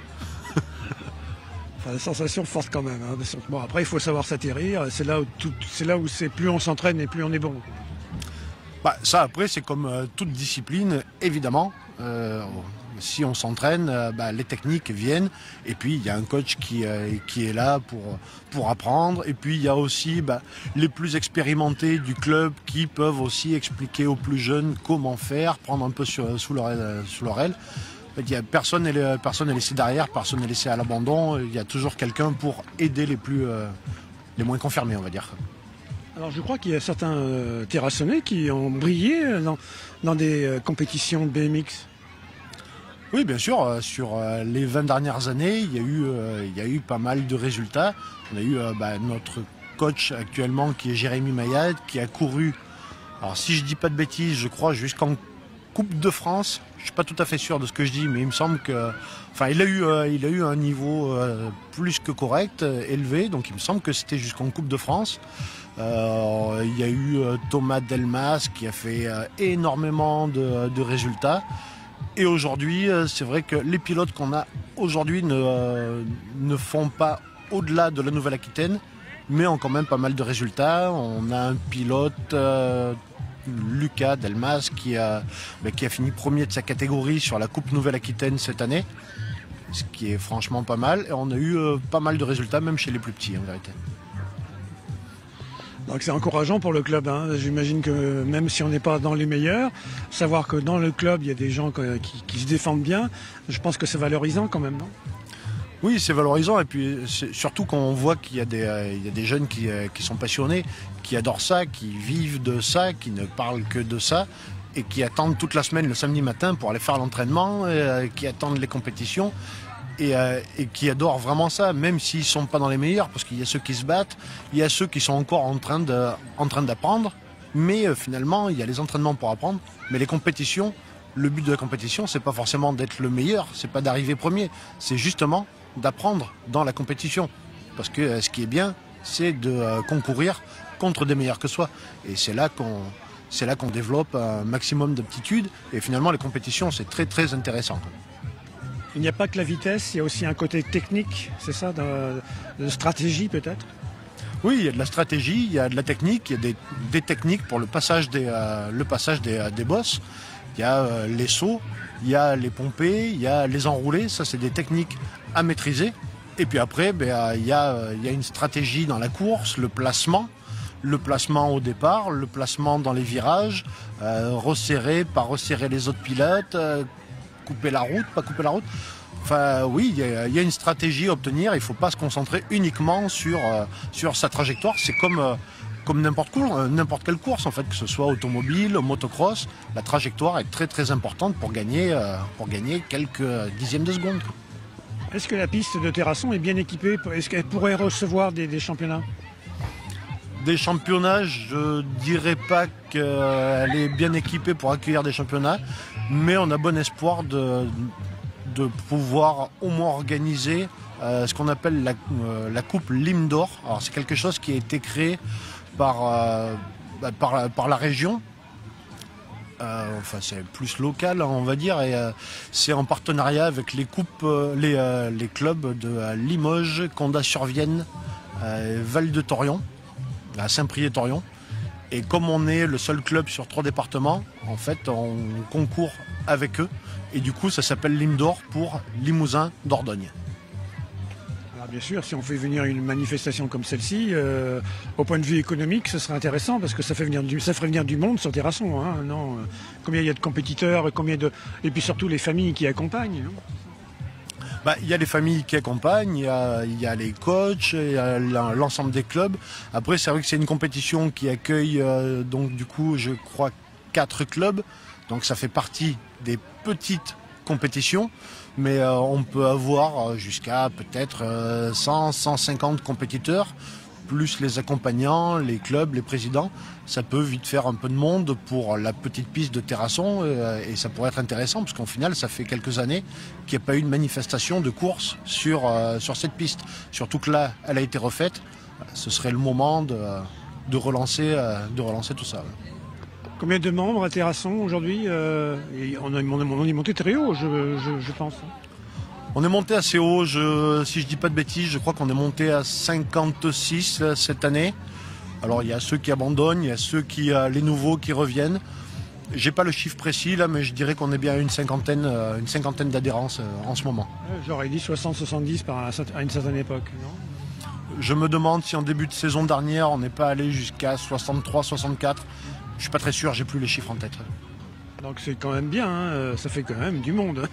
Enfin, la sensation forte quand même. Hein. Bon, après, il faut savoir s'atterrir. C'est là où, tout, c'est là où c'est plus on s'entraîne et plus on est bon. Bah, ça, après, c'est comme euh, toute discipline, évidemment. Euh, si on s'entraîne, euh, bah, les techniques viennent. Et puis, il y a un coach qui, euh, qui est là pour, pour apprendre. Et puis, il y a aussi bah, les plus expérimentés du club qui peuvent aussi expliquer aux plus jeunes comment faire, prendre un peu sur, sous leur aile. Sous leur aile. Il y a personne n'est personne n'est laissé derrière, personne n'est laissé à l'abandon. Il y a toujours quelqu'un pour aider les, plus, euh, les moins confirmés, on va dire. Alors je crois qu'il y a certains euh, terrassonnais qui ont brillé dans, dans des euh, compétitions de B M X. Oui, bien sûr. Euh, sur euh, les vingt dernières années, il y a eu, euh, il y a eu pas mal de résultats. On a eu euh, bah, notre coach actuellement qui est Jérémy Maillade, qui a couru, alors si je dis pas de bêtises, je crois jusqu'en Coupe de France. Je suis pas tout à fait sûr de ce que je dis, mais il me semble que, enfin, il a eu, euh, il a eu un niveau euh, plus que correct, euh, élevé. Donc il me semble que c'était jusqu'en Coupe de France. Euh, il y a eu euh, Thomas Delmas qui a fait euh, énormément de, de résultats. Et aujourd'hui, euh, c'est vrai que les pilotes qu'on a aujourd'hui ne, euh, ne font pas au-delà de la Nouvelle-Aquitaine, mais ont quand même pas mal de résultats. On a un pilote, euh, Lucas Delmas, qui a, bah, qui a fini premier de sa catégorie sur la Coupe Nouvelle-Aquitaine cette année, ce qui est franchement pas mal. Et on a eu euh, pas mal de résultats, même chez les plus petits, en vérité. Donc c'est encourageant pour le club. Hein. J'imagine que même si on n'est pas dans les meilleurs, savoir que dans le club, il y a des gens qui, qui se défendent bien, je pense que c'est valorisant quand même, non ? Oui, c'est valorisant. Et puis c'est surtout quand on voit qu'il y a des, euh, il y a des jeunes qui, euh, qui sont passionnés, qui adorent ça, qui vivent de ça, qui ne parlent que de ça, et qui attendent toute la semaine le samedi matin pour aller faire l'entraînement, euh, qui attendent les compétitions. Et, euh, et qui adorent vraiment ça, même s'ils ne sont pas dans les meilleurs, parce qu'il y a ceux qui se battent, il y a ceux qui sont encore en train de, en train d'apprendre, mais euh, finalement, il y a les entraînements pour apprendre, mais les compétitions, le but de la compétition, c'est pas forcément d'être le meilleur, c'est pas d'arriver premier, c'est justement d'apprendre dans la compétition, parce que euh, ce qui est bien, c'est de euh, concourir contre des meilleurs que soi, et c'est là qu'on, c'est là qu'on développe un maximum d'aptitudes, et finalement, les compétitions, c'est très très intéressant. Il n'y a pas que la vitesse, il y a aussi un côté technique, c'est ça, de, de stratégie peut-être ? Oui, il y a de la stratégie, il y a de la technique, il y a des, des techniques pour le passage des, euh, le passage des, euh, des bosses. Il y a euh, les sauts, il y a les pompées, il y a les enroulés, ça c'est des techniques à maîtriser. Et puis après, ben, euh, il, y a, euh, il y a une stratégie dans la course, le placement, le placement au départ, le placement dans les virages, euh, resserrer, pas resserrer les autres pilotes, euh, couper la route, pas couper la route. Enfin oui, il y, y a une stratégie à obtenir, il ne faut pas se concentrer uniquement sur, euh, sur sa trajectoire. C'est comme, euh, comme n'importe, cours, euh, n'importe quelle course, en fait, que ce soit automobile, motocross, la trajectoire est très très importante pour gagner, euh, pour gagner quelques dixièmes de seconde. Est-ce que la piste de Terrasson est bien équipée ? Est-ce qu'elle pourrait recevoir des, des championnats ? Des championnats, je dirais pas qu'elle est bien équipée pour accueillir des championnats, mais on a bon espoir de, de pouvoir au moins organiser euh, ce qu'on appelle la, euh, la coupe Lime d'Or. Alors c'est quelque chose qui a été créé par, euh, par, par la région. Euh, enfin c'est plus local on va dire, et euh, c'est en partenariat avec les coupes, euh, les, euh, les clubs de euh, Limoges, Condat-sur-Vienne, euh, Val-de-Thorion, à Saint-Priest-Thorion. Et comme on est le seul club sur trois départements, en fait, on concourt avec eux. Et du coup, ça s'appelle Lime d'Or pour Limousin Dordogne. Alors bien sûr, si on fait venir une manifestation comme celle-ci, euh, au point de vue économique, ce serait intéressant parce que ça, fait venir du, ça ferait venir du monde sur Terrasson. Hein, non, combien il y a de compétiteurs, combien de, et puis surtout les familles qui accompagnent. Non ? Bah, il y a les familles qui accompagnent, il y a, il y a les coachs, il y a l'ensemble des clubs. Après, c'est vrai que c'est une compétition qui accueille, euh, donc du coup, je crois, quatre clubs. Donc ça fait partie des petites compétition, mais euh, on peut avoir jusqu'à peut-être euh, cent, cent cinquante compétiteurs, plus les accompagnants, les clubs, les présidents. Ça peut vite faire un peu de monde pour la petite piste de Terrasson euh, et ça pourrait être intéressant parce qu'au final, ça fait quelques années qu'il n'y a pas eu de manifestation de course sur, euh, sur cette piste. Surtout que là, elle a été refaite. Ce serait le moment de, de, relancer, euh, de relancer tout ça. Combien de membres à Terrasson aujourd'hui euh, on, a, on est monté très haut, je, je, je pense. On est monté assez haut, je, si je dis pas de bêtises, je crois qu'on est monté à cinquante-six cette année. Alors il y a ceux qui abandonnent, il y a ceux qui, euh, les nouveaux qui reviennent. J'ai pas le chiffre précis là, mais je dirais qu'on est bien à une cinquantaine, euh, une cinquantaine d'adhérences euh, en ce moment. J'aurais dit soixante soixante-dix à une certaine époque, non ? Je me demande si en début de saison dernière, on n'est pas allé jusqu'à soixante-trois soixante-quatre. Je suis pas très sûr, j'ai plus les chiffres en tête. Donc c'est quand même bien, hein, ça fait quand même du monde.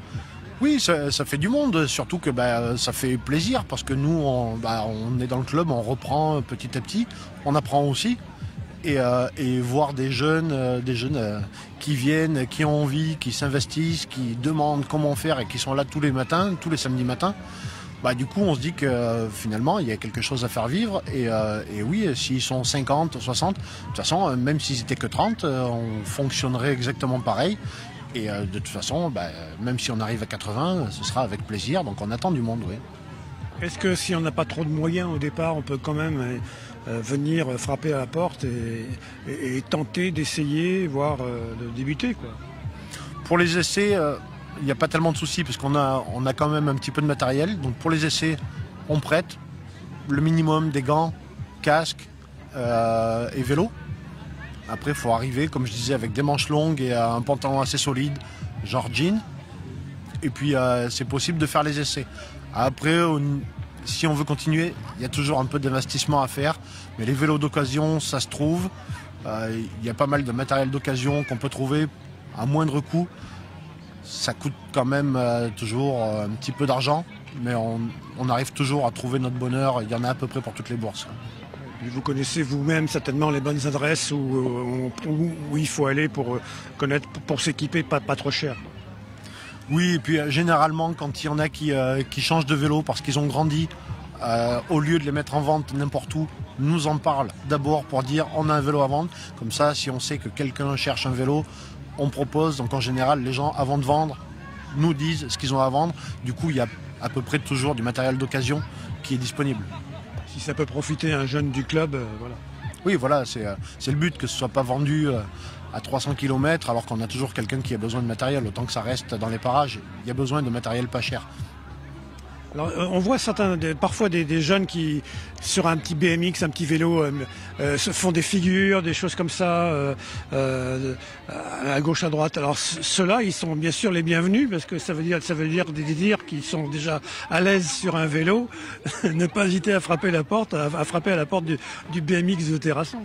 Oui, ça, ça fait du monde, surtout que bah, ça fait plaisir parce que nous, on, bah, on est dans le club, on reprend petit à petit, on apprend aussi. Et, euh, et voir des jeunes, euh, des jeunes euh, qui viennent, qui ont envie, qui s'investissent, qui demandent comment faire et qui sont là tous les matins, tous les samedis matins, bah, du coup on se dit que euh, finalement il y a quelque chose à faire vivre. Et, euh, et oui, s'ils sont cinquante, soixante, de toute façon, euh, même s'ils étaient que trente, euh, on fonctionnerait exactement pareil. Et euh, de toute façon, bah, même si on arrive à quatre-vingts, ce sera avec plaisir. Donc on attend du monde, oui. Est-ce que si on n'a pas trop de moyens au départ, on peut quand même euh, venir frapper à la porte et, et, et tenter d'essayer, voire euh, de débuter, quoi. Pour les essais, il euh, n'y a pas tellement de soucis parce qu'on a, on a quand même un petit peu de matériel. Donc pour les essais, on prête le minimum des gants, casques euh, et vélo. Après, il faut arriver, comme je disais, avec des manches longues et un pantalon assez solide, genre jean. Et puis, euh, c'est possible de faire les essais. Après, on, si on veut continuer, il y a toujours un peu d'investissement à faire. Mais les vélos d'occasion, ça se trouve. Euh, il y a pas mal de matériel d'occasion qu'on peut trouver à moindre coût. Ça coûte quand même euh, toujours un petit peu d'argent. Mais on, on arrive toujours à trouver notre bonheur. Il y en a à peu près pour toutes les bourses. Vous connaissez vous-même certainement les bonnes adresses où, où, où il faut aller pour connaître, pour s'équiper pas, pas trop cher. Oui, et puis euh, généralement, quand il y en a qui, euh, qui changent de vélo parce qu'ils ont grandi, euh, au lieu de les mettre en vente n'importe où, nous en parlent d'abord pour dire on a un vélo à vendre. Comme ça, si on sait que quelqu'un cherche un vélo, on propose. Donc en général, les gens, avant de vendre, nous disent ce qu'ils ont à vendre. Du coup, il y a à peu près toujours du matériel d'occasion qui est disponible. Si ça peut profiter à un jeune du club, euh, voilà. Oui, voilà, c'est, euh, c'est le but, que ce ne soit pas vendu euh, à trois cents kilomètres alors qu'on a toujours quelqu'un qui a besoin de matériel. Autant que ça reste dans les parages, il y a besoin de matériel pas cher. Alors, on voit certains, des, parfois des, des jeunes qui, sur un petit B M X, un petit vélo, euh, euh, se font des figures, des choses comme ça, euh, euh, à gauche, à droite. Alors ceux-là, ils sont bien sûr les bienvenus parce que ça veut dire, ça veut dire, dire qu'ils sont déjà à l'aise sur un vélo. Ne pas hésiter à frapper la porte, à, à frapper à la porte du, du B M X de Terrasson.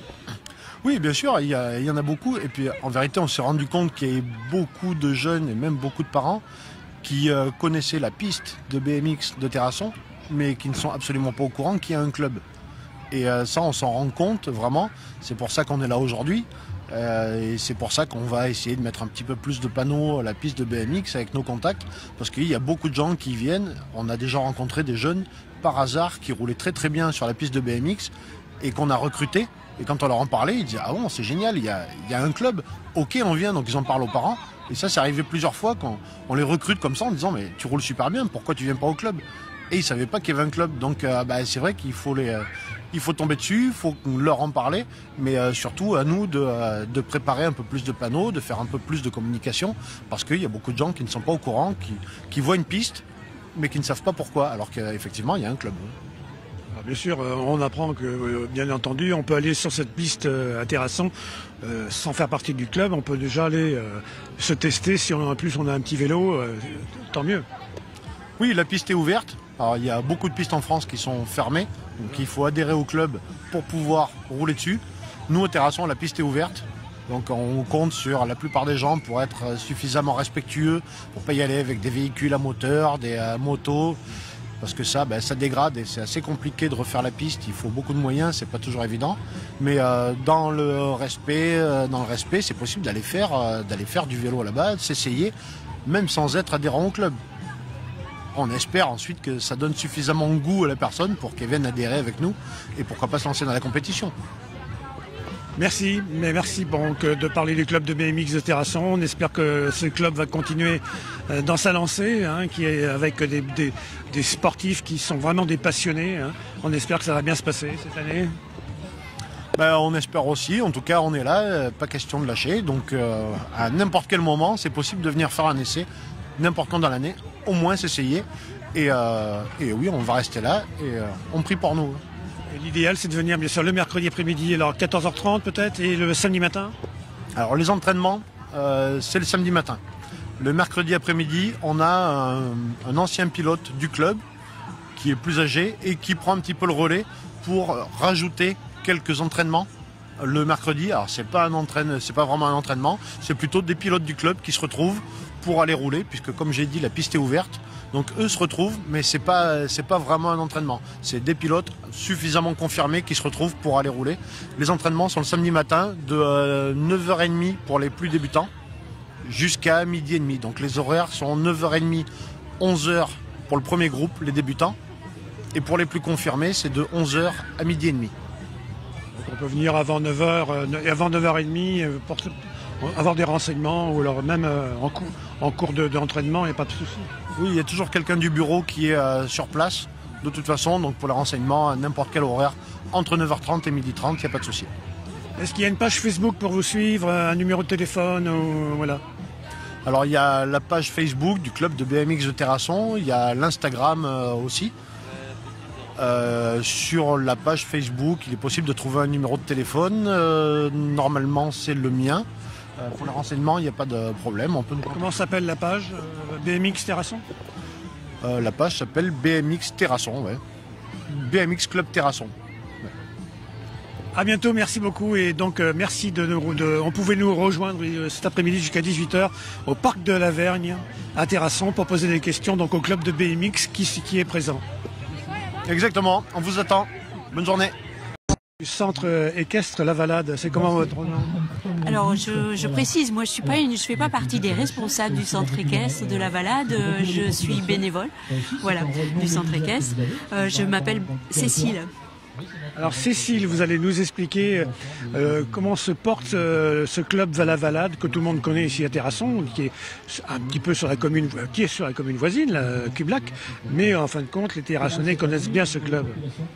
Oui, bien sûr, il y, a, il y en a beaucoup. Et puis en vérité, on s'est rendu compte qu'il y avait beaucoup de jeunes et même beaucoup de parents qui euh, connaissaient la piste de B M X de Terrasson, mais qui ne sont absolument pas au courant qu'il y a un club. Et euh, ça, on s'en rend compte vraiment. C'est pour ça qu'on est là aujourd'hui. Euh, et c'est pour ça qu'on va essayer de mettre un petit peu plus de panneaux à la piste de B M X avec nos contacts. Parce qu'il y a beaucoup de gens qui viennent. On a déjà rencontré des jeunes par hasard qui roulaient très très bien sur la piste de B M X et qu'on a recrutés. Et quand on leur en parlait, ils disaient « Ah bon, c'est génial, il y a, il y a un club. Ok, on vient. » Donc ils en parlent aux parents. Et ça, c'est arrivé plusieurs fois quand on les recrute comme ça en disant « Mais tu roules super bien, pourquoi tu viens pas au club ?» Et ils savaient pas qu'il y avait un club. Donc euh, bah, c'est vrai qu'il faut, les, euh, il faut tomber dessus, il faut leur en parler. Mais euh, surtout à nous de, euh, de préparer un peu plus de panneaux, de faire un peu plus de communication. Parce qu'il y a beaucoup de gens qui ne sont pas au courant, qui, qui voient une piste, mais qui ne savent pas pourquoi. Alors qu'effectivement, il y a un club. Alors bien sûr, on apprend que, bien entendu, on peut aller sur cette piste à Terrasson euh, sans faire partie du club. On peut déjà aller euh, se tester. Si on, en plus on a un petit vélo, euh, tant mieux. Oui, la piste est ouverte. Alors, il y a beaucoup de pistes en France qui sont fermées. Donc il faut adhérer au club pour pouvoir rouler dessus. Nous, au Terrasson, la piste est ouverte. Donc on compte sur la plupart des gens pour être suffisamment respectueux, pour ne pas y aller avec des véhicules à moteur, des euh, motos. Parce que ça, ben, ça dégrade et c'est assez compliqué de refaire la piste. Il faut beaucoup de moyens, c'est pas toujours évident. Mais euh, dans le respect, euh, dans le respect, c'est possible d'aller faire, euh, d'aller faire du vélo là-bas, de s'essayer. même sans être adhérent au club. On espère ensuite que ça donne suffisamment de goût à la personne pour qu'elle vienne adhérer avec nous et pourquoi pas se lancer dans la compétition. Merci, mais merci donc de parler du club de B M X de Terrasson. On espère que ce club va continuer dans sa lancée, hein, qui est avec des, des, des sportifs qui sont vraiment des passionnés. Hein. On espère que ça va bien se passer cette année. Ben, on espère aussi, en tout cas on est là, pas question de lâcher. Donc euh, à n'importe quel moment, c'est possible de venir faire un essai, n'importe quand dans l'année, au moins s'essayer. Et, euh, et oui, on va rester là et euh, on prie pour nous. L'idéal, c'est de venir bien sûr le mercredi après-midi, alors quatorze heures trente peut-être, et le samedi matin. Alors les entraînements, euh, c'est le samedi matin. Le mercredi après-midi, on a un, un ancien pilote du club qui est plus âgé et qui prend un petit peu le relais pour rajouter quelques entraînements le mercredi. Alors c'est pas un entraîne, c'est pas vraiment un entraînement, c'est plutôt des pilotes du club qui se retrouvent pour aller rouler, puisque comme j'ai dit, la piste est ouverte. Donc eux se retrouvent, mais c'est pas c'est pas vraiment un entraînement. C'est des pilotes suffisamment confirmés qui se retrouvent pour aller rouler. Les entraînements sont le samedi matin de euh, neuf heures trente pour les plus débutants jusqu'à midi et demi. Donc les horaires sont neuf heures trente, onze heures pour le premier groupe, les débutants. Et pour les plus confirmés, c'est de onze heures à midi et demi. Donc on peut venir avant neuf heures, euh, avant neuf heures trente pour avoir des renseignements ou alors même euh, en, cours, en cours de, d'entraînement, il n'y a pas de souci. Oui, il y a toujours quelqu'un du bureau qui est euh, sur place, de toute façon, donc pour les renseignements, à n'importe quel horaire, entre neuf heures trente et midi trente, il n'y a pas de souci. Est-ce qu'il y a une page Facebook pour vous suivre, un numéro de téléphone ou, voilà. Alors il y a la page Facebook du club de B M X de Terrasson, il y a l'Instagram euh, aussi. Euh, sur la page Facebook, il est possible de trouver un numéro de téléphone, euh, normalement c'est le mien. Euh, pour les renseignements, il n'y a pas de problème. On peut nous... Comment s'appelle la page euh, B M X Terrasson euh, La page s'appelle B M X Terrasson, ouais. B M X Club Terrasson. Ouais. À bientôt, merci beaucoup. Et donc, euh, merci de nous. De, on pouvait nous rejoindre euh, cet après-midi jusqu'à dix-huit heures au parc de la Vergne à Terrasson pour poser des questions donc, au club de B M X qui, qui est présent. Exactement, on vous attend. Bonne journée. Du centre équestre La Valade, c'est comment votre nom? Alors je, je précise, moi je suis pas une, je fais pas partie des responsables du centre équestre de La Valade, je suis bénévole, voilà, du centre équestre. Euh, je m'appelle Cécile. Alors Cécile, vous allez nous expliquer euh, comment se porte euh, ce club La Valade que tout le monde connaît ici à Terrasson, qui est un petit peu sur la commune, qui est sur la commune voisine, la Cublac, mais en fin de compte, les Terrassonnais connaissent bien ce club.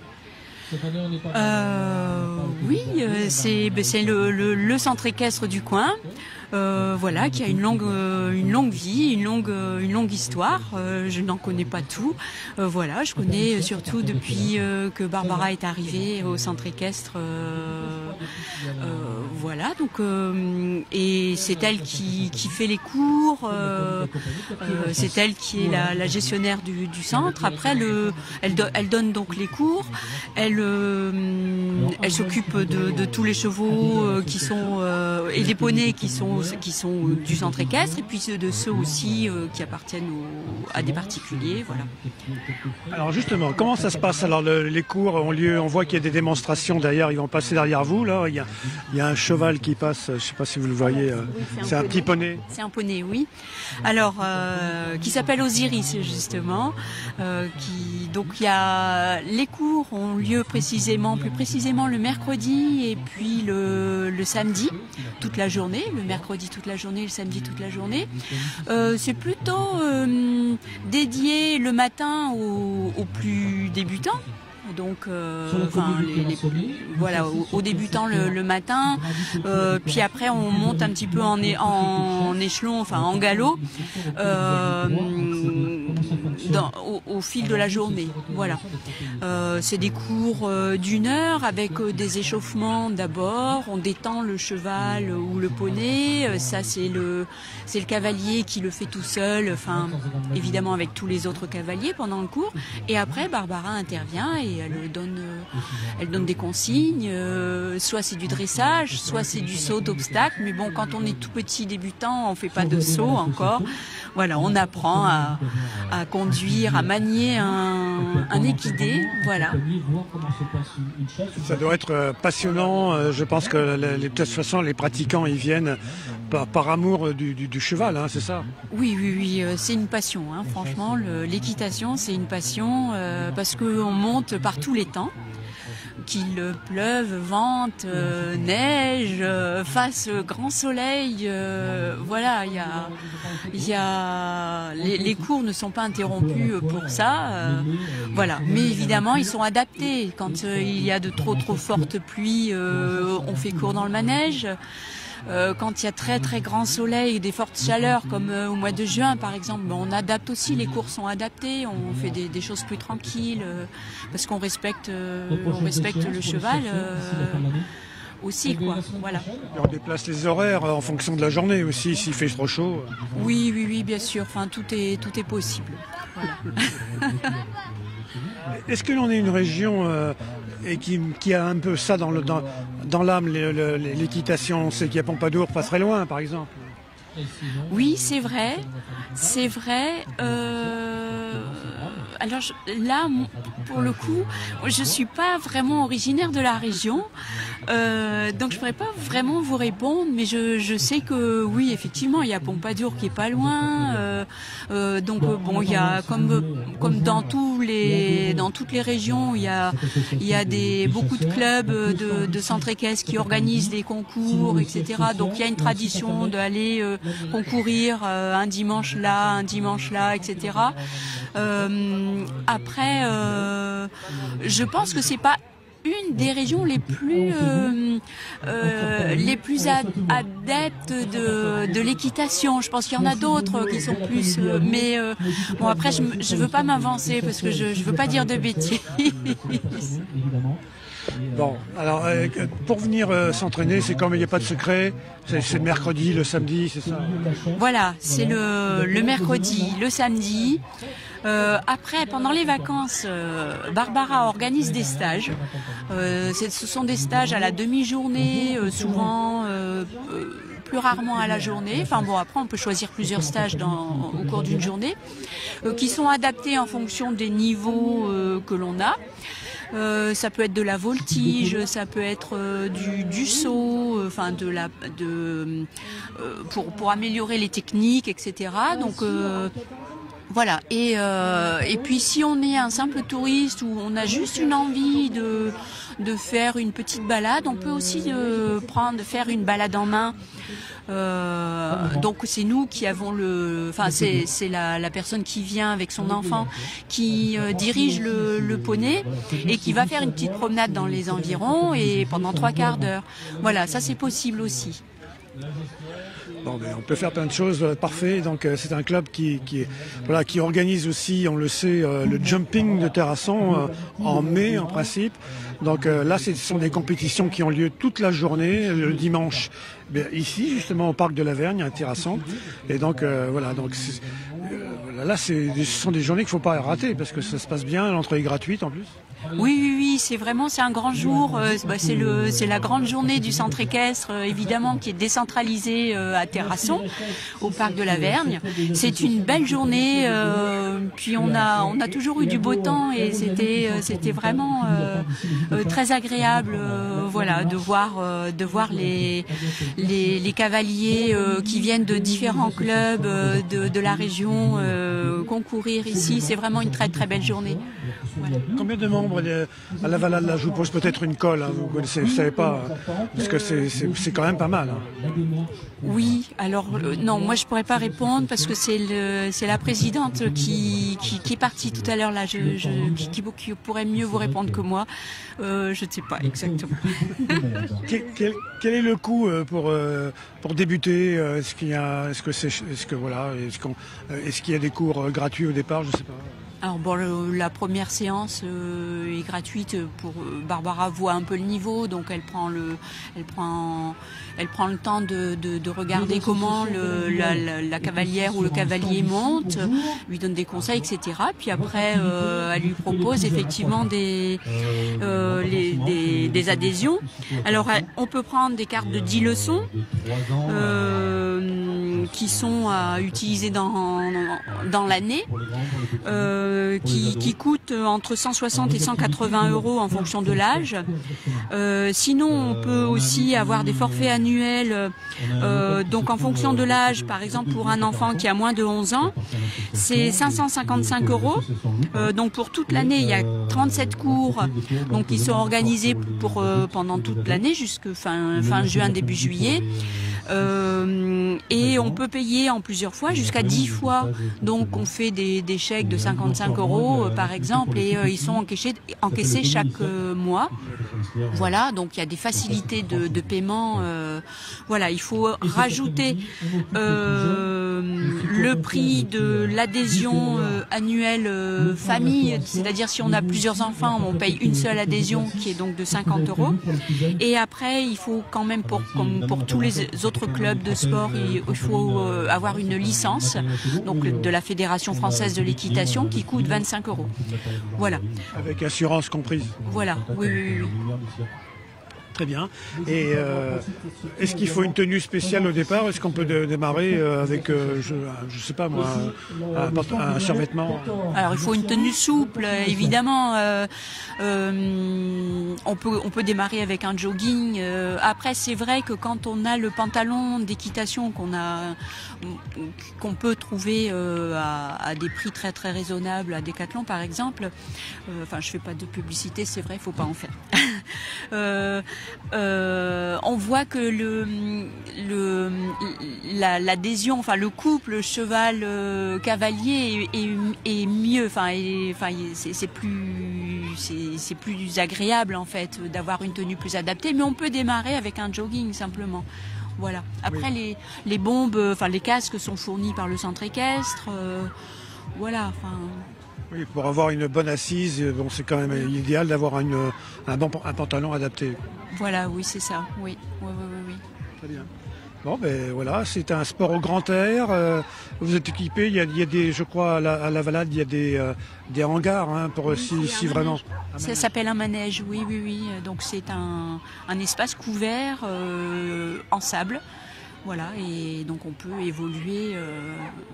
Euh, oui, c'est c'est le, le, le centre équestre du coin. Euh, voilà, qui a une longue, euh, une longue vie, une longue, euh, une longue histoire. Euh, je n'en connais pas tout. Euh, voilà, je connais surtout depuis euh, que Barbara est arrivée au centre équestre. Euh, euh, voilà, donc euh, et c'est elle qui, qui fait les cours. Euh, euh, c'est elle qui est la, la gestionnaire du, du centre. Après, le, elle, do, elle donne donc les cours. Elle, euh, elle s'occupe de, de tous les chevaux euh, qui sont euh, et les poneys qui sont qui sont du centre équestre et puis de ceux aussi euh, qui appartiennent au, à des particuliers, voilà. Alors justement, comment ça se passe? Alors le, les cours ont lieu, on voit qu'il y a des démonstrations derrière, ils vont passer derrière vous là, il y a, il y a un cheval qui passe, je ne sais pas si vous le voyez, euh, oui, c'est, c'est un, un petit poney. C'est un poney, oui. Alors, euh, qui s'appelle Osiris justement, euh, qui, donc il y a, les cours ont lieu précisément, plus précisément le mercredi et puis le, le samedi, toute la journée, le mercredi toute la journée, le samedi toute la journée. Euh, c'est plutôt euh, dédié le matin aux, aux plus débutants. Donc, euh, enfin, les, les, voilà, aux, aux débutants le, le matin. Euh, puis après, on monte un petit peu en, é, en échelon, enfin en galop, euh, dans, au, au fil de la journée. Voilà. Euh, c'est des cours euh, d'une heure avec euh, des échauffements d'abord. On détend le cheval ou le poney. Ça, c'est le, c'est le cavalier qui le fait tout seul. Enfin, évidemment avec tous les autres cavaliers pendant le cours. Et après, Barbara intervient et elle donne, elle donne des consignes, euh, soit c'est du dressage, soit c'est du saut d'obstacle, mais bon, quand on est tout petit débutant, on fait pas de saut encore. Voilà, on apprend à, à, à conduire, à manier un, un équidé, voilà. Ça doit être passionnant. Je pense que les, de toute façon, les pratiquants ils viennent par, par amour du, du, du cheval, hein, c'est ça? Oui, oui, oui, c'est une passion. Hein. Franchement, l'équitation, c'est une passion euh, parce qu'on monte par tous les temps. Qu'il pleuve, vente, euh, neige, euh, fasse grand soleil, euh, voilà, il y a, y a les, les cours ne sont pas interrompus pour ça, euh, voilà. Mais évidemment, ils sont adaptés. Quand euh, il y a de trop trop fortes pluies, euh, on fait cours dans le manège. Euh, quand il y a très très grand soleil et des fortes chaleurs comme euh, au mois de juin par exemple, ben, on adapte aussi, les cours sont adaptés, on fait des, des choses plus tranquilles euh, parce qu'on respecte, euh, on respecte le cheval euh, aussi quoi, voilà. Et on déplace les horaires en fonction de la journée aussi, s'il fait trop chaud. Oui, oui, oui, bien sûr, enfin tout est, tout est possible. Voilà. Est-ce que l'on est une région euh, et qui, qui a un peu ça dans le dans, dans l'âme, l'équitation? On sait qu'il y a Pompadour pas très loin, par exemple. Oui, c'est vrai, c'est vrai. Euh... Alors je, là, pour le coup, je suis pas vraiment originaire de la région, euh, donc je pourrais pas vraiment vous répondre, mais je, je sais que oui, effectivement, il y a Pompadour qui est pas loin. Euh, euh, donc bon, il y a comme comme dans tous les dans toutes les régions, il y a il y a des beaucoup de clubs de, de centres équestres qui organisent des concours, et cetera. Donc il y a une tradition d'aller euh, concourir euh, un dimanche là, un dimanche là, et cetera. Euh, après, euh, je pense que c'est pas une des régions les plus euh, euh, les plus ad adeptes de, de l'équitation. Je pense qu'il y en a d'autres qui sont plus, euh, mais euh, bon après je je veux pas m'avancer parce que je je veux pas dire de bêtises. Bon, alors euh, pour venir euh, s'entraîner, c'est comme il n'y a pas de secret, c'est le mercredi, le samedi, c'est ça? Voilà, c'est le, le mercredi, le samedi. Euh, après, pendant les vacances, euh, Barbara organise des stages. Euh, ce sont des stages à la demi-journée, euh, souvent euh, euh, plus rarement à la journée. Enfin bon, après on peut choisir plusieurs stages dans, au cours d'une journée, euh, qui sont adaptés en fonction des niveaux euh, que l'on a. Euh, ça peut être de la voltige, ça peut être euh, du, du saut, enfin euh, de la, de, euh, pour pour améliorer les techniques, et cetera. Donc euh, voilà. Et euh, et puis si on est un simple touriste ou on a juste une envie de de faire une petite balade, on peut aussi euh, prendre faire une balade en main. Euh, donc c'est nous qui avons le, enfin c'est c'est la, la personne qui vient avec son enfant qui euh, dirige le, le poney et qui va faire une petite promenade dans les environs et pendant trois quarts d'heure. Voilà, ça c'est possible aussi. Bon, ben, on peut faire plein de choses, euh, parfait. Donc euh, c'est un club qui, qui, voilà, qui organise aussi, on le sait, euh, le jumping de Terrasson euh, en mai en principe. Donc euh, là, ce sont des compétitions qui ont lieu toute la journée, le dimanche, ben, ici justement au parc de la Vergne à Terrasson. Et donc euh, voilà, donc euh, là, ce sont des journées qu'il ne faut pas rater parce que ça se passe bien, l'entrée est gratuite en plus. Oui, oui, oui, c'est vraiment, c'est un grand jour. Euh, bah, c'est le, c'est la grande journée du centre équestre, euh, évidemment, qui est décentralisée euh, à Terrasson, au parc de la Vergne. C'est une belle journée. Euh, puis on a, on a toujours eu du beau temps et c'était, euh, c'était vraiment euh, euh, très agréable, euh, voilà, de voir, euh, de voir les, les, les cavaliers euh, qui viennent de différents clubs euh, de, de la région euh, concourir ici. C'est vraiment une très, très belle journée. Voilà. Combien de membres à la Valade? Là, je vous pose peut-être une colle, hein, vous connaissez, vous savez pas, parce que c'est quand même pas mal. Hein. Oui, alors euh, non, moi je pourrais pas répondre parce que c'est le, c'est la présidente qui, qui, qui est partie tout à l'heure là, je, je, qui, qui pourrait mieux vous répondre que moi. Euh, je ne sais pas exactement. quel, quel, quel est le coût pour pour débuter? Est-ce qu'il y a, est-ce que c'est, est-ce que voilà, est-ce qu'on, est-ce qu'il y a des cours gratuits au départ? Je sais pas. Alors bon, le, la première séance euh, est gratuite pour euh, Barbara voit un peu le niveau, donc elle prend le, elle prend, elle prend le temps de, de, de regarder comment le, la, la, la cavalière ou le cavalier monte, lui donne des conseils, et cetera. Puis après, euh, elle lui propose effectivement des, euh, les, des, des adhésions. Alors on peut prendre des cartes de dix leçons. Euh, qui sont à utiliser dans, dans l'année, euh, qui, qui coûtent entre cent soixante et cent quatre-vingts euros en fonction de l'âge. Euh, sinon, on peut aussi avoir des forfaits annuels, euh, donc en fonction de l'âge, par exemple pour un enfant qui a moins de onze ans, c'est cinq cent cinquante-cinq euros. Euh, donc pour toute l'année, il y a trente-sept cours donc, qui sont organisés pour, euh, pendant toute l'année, jusqu'à fin, fin juin, début juillet. Euh, et on peut payer en plusieurs fois, jusqu'à dix fois. Donc on fait des, des chèques de cinquante-cinq euros euh, par exemple, et euh, ils sont encaissés, encaissés chaque euh, mois. Voilà, donc il y a des facilités de, de paiement. Euh, voilà, il faut rajouter euh, le prix de l'adhésion euh, annuelle euh, famille, c'est-à-dire si on a plusieurs enfants, on paye une seule adhésion qui est donc de cinquante euros. Et après, il faut quand même, pour, comme pour tous les autres clubs de sport, il, il faut euh, avoir une licence, donc de la Fédération française de l'équitation, qui coûte vingt-cinq euros. Voilà. Avec assurance comprise. Voilà, oui, oui, oui. Très bien. Et euh, est-ce qu'il faut une tenue spéciale au départ? Est-ce qu'on peut de, démarrer euh, avec, euh, je ne sais pas moi, un, un, un survêtement? Alors il faut une tenue souple, évidemment. Euh, euh, on peut on peut démarrer avec un jogging. Euh, après c'est vrai que quand on a le pantalon d'équitation qu'on a qu'on peut trouver euh, à, à des prix très très raisonnables à Decathlon par exemple. Euh, enfin je fais pas de publicité, c'est vrai, il faut pas en faire. euh, Euh, on voit que le, le, la, l'adhésion, enfin le couple cheval euh, cavalier est, est, est mieux, enfin, est, enfin c'est, c'est plus, c'est, c'est plus agréable en fait d'avoir une tenue plus adaptée, mais on peut démarrer avec un jogging simplement. Voilà. Après oui. les, les bombes, enfin les casques sont fournis par le centre équestre. Euh, voilà. Enfin. Oui, pour avoir une bonne assise, bon, c'est quand même idéal d'avoir une, un bon un pantalon adapté. Voilà, oui, c'est ça. Oui, oui, oui, oui. oui. Très bien. Bon, ben voilà, c'est un sport au grand air. Euh, vous êtes équipé. Il y a, il y a des, je crois, à la, à la Valade, il y a des, euh, des hangars hein, pour oui, si, si vraiment. Ça s'appelle un manège. Oui, oui, oui. Donc c'est un, un espace couvert euh, en sable. Voilà, et donc on peut évoluer. Euh,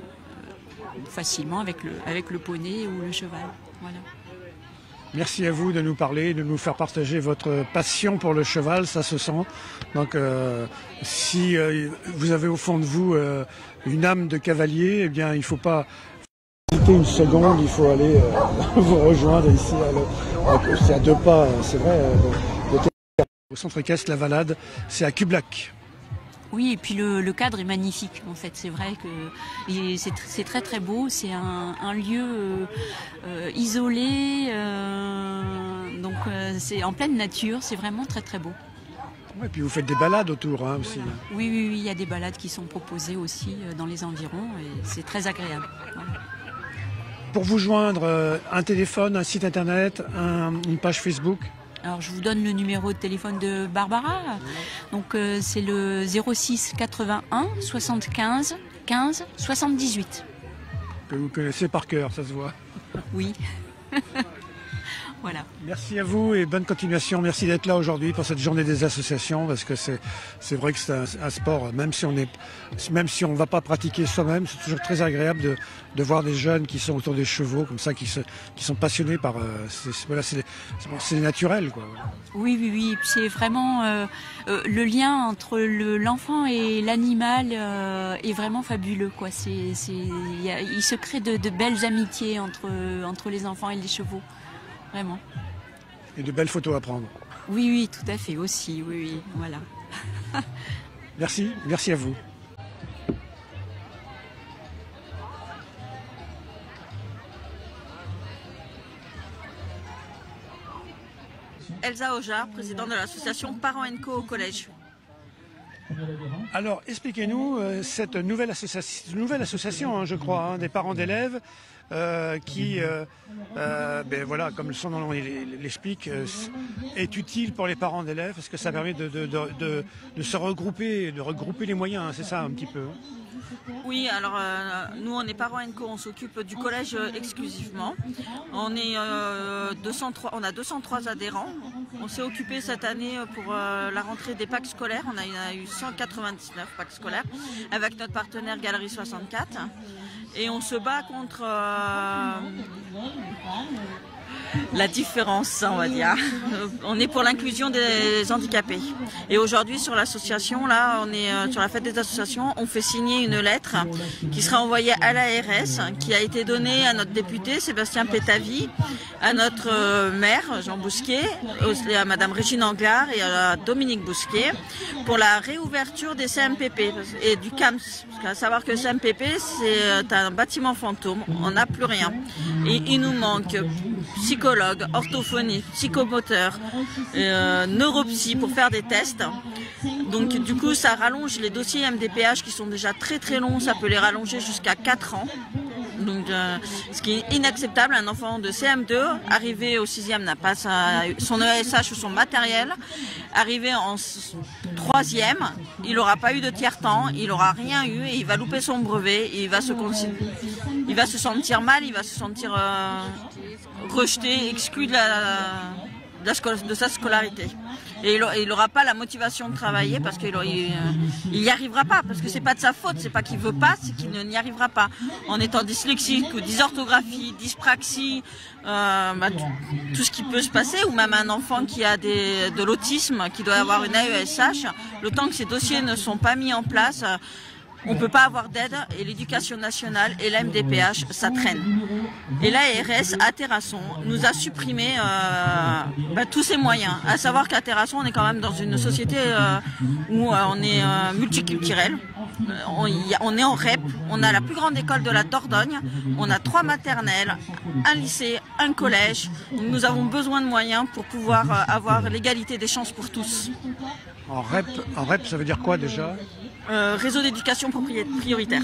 facilement avec le, avec le poney ou le cheval. Voilà. Merci à vous de nous parler, de nous faire partager votre passion pour le cheval, ça se sent. Donc euh, si euh, vous avez au fond de vous euh, une âme de cavalier, eh bien il ne faut pas hésiter une seconde, il faut aller euh, vous rejoindre ici. C'est à deux pas, c'est vrai, euh, au centre équestre La Valade, c'est à Cublac. Oui, et puis le, le cadre est magnifique en fait, c'est vrai que c'est, c'est très très beau, c'est un, un lieu euh, euh, isolé, euh, donc euh, c'est en pleine nature, c'est vraiment très très beau. Et puis vous faites des balades autour hein, aussi. Oui, oui, oui, il y a des balades qui sont proposées aussi dans les environs et c'est très agréable. Voilà. Pour vous joindre, euh, un téléphone, un site internet, un, une page Facebook? Alors je vous donne le numéro de téléphone de Barbara. Donc euh, c'est le zéro six quatre-vingt-un soixante-quinze quinze soixante-dix-huit. Que vous connaissez par cœur, ça se voit. Oui. Voilà. Merci à vous et bonne continuation. Merci d'être là aujourd'hui pour cette journée des associations parce que c'est c'est vrai que c'est un, un sport, même si on est même si on ne va pas pratiquer soi-même, c'est toujours très agréable de, de voir des jeunes qui sont autour des chevaux comme ça, qui, se, qui sont passionnés par euh, c'est, voilà, c'est, c'est naturel quoi. Oui, oui, oui. C'est vraiment euh, euh, le lien entre le, l'enfant et l'animal euh, est vraiment fabuleux quoi. C'est, c'est, y a, il se crée de, de belles amitiés entre entre les enfants et les chevaux. Vraiment. Et de belles photos à prendre. Oui, oui, tout à fait aussi, oui, oui, voilà. Merci, merci à vous. Elsa Ojar, présidente de l'association Parents and Co au collège. Alors, expliquez-nous euh, cette nouvelle association, nouvelle association hein, je crois, hein, des parents d'élèves euh, qui, euh, euh, ben, voilà, comme son nom l'explique, euh, est utile pour les parents d'élèves parce que ça permet de, de, de, de, de se regrouper, de regrouper les moyens, hein, c'est ça un petit peu. Oui, alors euh, nous on est Parents and Co, on s'occupe du collège euh, exclusivement. On, est, euh, deux cent trois, on a deux cent trois adhérents. On s'est occupé cette année pour euh, la rentrée des packs scolaires. On a, on a eu cent quatre-vingt-dix-neuf packs scolaires avec notre partenaire Galerie soixante-quatre. Et on se bat contre euh, la différence, on va dire. On est pour l'inclusion des handicapés. Et aujourd'hui, sur l'association, là, on est euh, sur la fête des associations, on fait signer une lettre qui sera envoyée à l'A R S, qui a été donnée à notre député Sébastien Pétavy, à notre euh, maire Jean Bousquet, à Madame Régine Anglard et à Dominique Bousquet, pour la réouverture des C M P P et du C A M S. Parce qu'à savoir que le C M P P, c'est un bâtiment fantôme, on n'a plus rien. Et il nous manque psychologue, orthophonie, psychomoteur, euh, neuropsy pour faire des tests. Donc du coup ça rallonge les dossiers M D P H qui sont déjà très très longs, ça peut les rallonger jusqu'à quatre ans. Donc, euh, ce qui est inacceptable, un enfant de C M deux, arrivé au sixième, n'a pas sa, son E S H ou son matériel. Arrivé en troisième, il n'aura pas eu de tiers-temps, il n'aura rien eu et il va louper son brevet. Et il, va se, il va se sentir mal, il va se sentir euh, rejeté, exclu de, la, de, la, de sa scolarité. Et il n'aura pas la motivation de travailler parce qu'il n'y arrivera pas, parce que c'est pas de sa faute, c'est pas qu'il veut pas, c'est qu'il n'y arrivera pas. En étant dyslexique ou dysorthographie, dyspraxie, euh, bah, tout, tout ce qui peut se passer, ou même un enfant qui a des, de l'autisme, qui doit avoir une A E S H, le temps que ces dossiers ne sont pas mis en place, on ne peut pas avoir d'aide et l'éducation nationale et la M D P H, ça traîne. Et l'A R S à Terrasson nous a supprimé euh, bah, tous ces moyens. À savoir qu'à Terrasson, on est quand même dans une société euh, où euh, on est euh, multiculturel. On, y a, on est en R E P, on a la plus grande école de la Dordogne, on a trois maternelles, un lycée, un collège. Nous avons besoin de moyens pour pouvoir euh, avoir l'égalité des chances pour tous. En R E P, en R E P, ça veut dire quoi déjà ? Euh, réseau d'éducation prioritaire.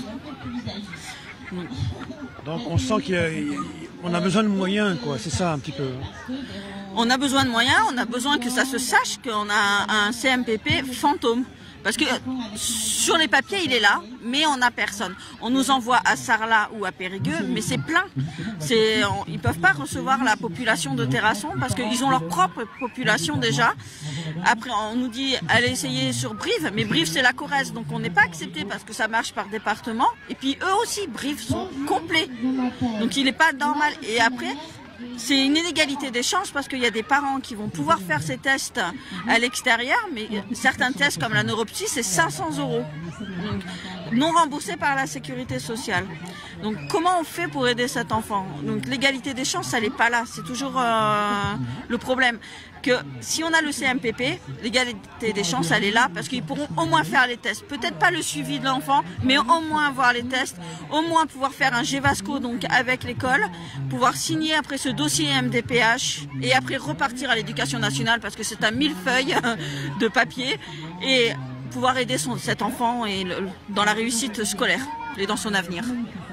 Donc on sent qu'on a, a besoin de moyens, quoi. C'est ça un petit peu. On a besoin de moyens, on a besoin que ça se sache qu'on a un C M P P fantôme. Parce que sur les papiers, il est là, mais on n'a personne. On nous envoie à Sarlat ou à Périgueux, mais c'est plein. C'est, on, ils ne peuvent pas recevoir la population de Terrasson parce qu'ils ont leur propre population déjà. Après, on nous dit, allez essayer sur Brive, mais Brive, c'est la Corrèze, donc on n'est pas accepté parce que ça marche par département. Et puis eux aussi, Brive, sont complets. Donc il n'est pas normal. Et après... c'est une inégalité des chances parce qu'il y a des parents qui vont pouvoir faire ces tests à l'extérieur, mais certains tests comme la neuropsie, c'est cinq cents euros, donc, non remboursés par la sécurité sociale. Donc comment on fait pour aider cet enfant? Donc l'égalité des chances, elle n'est pas là, c'est toujours euh, le problème. Que si on a le C M P P, l'égalité des chances, elle est là parce qu'ils pourront au moins faire les tests. Peut-être pas le suivi de l'enfant, mais au moins avoir les tests, au moins pouvoir faire un GEVASCO donc avec l'école, pouvoir signer après ce dossier M D P H et après repartir à l'éducation nationale parce que c'est un millefeuille de papier et pouvoir aider son, cet enfant et le, dans la réussite scolaire et dans son avenir.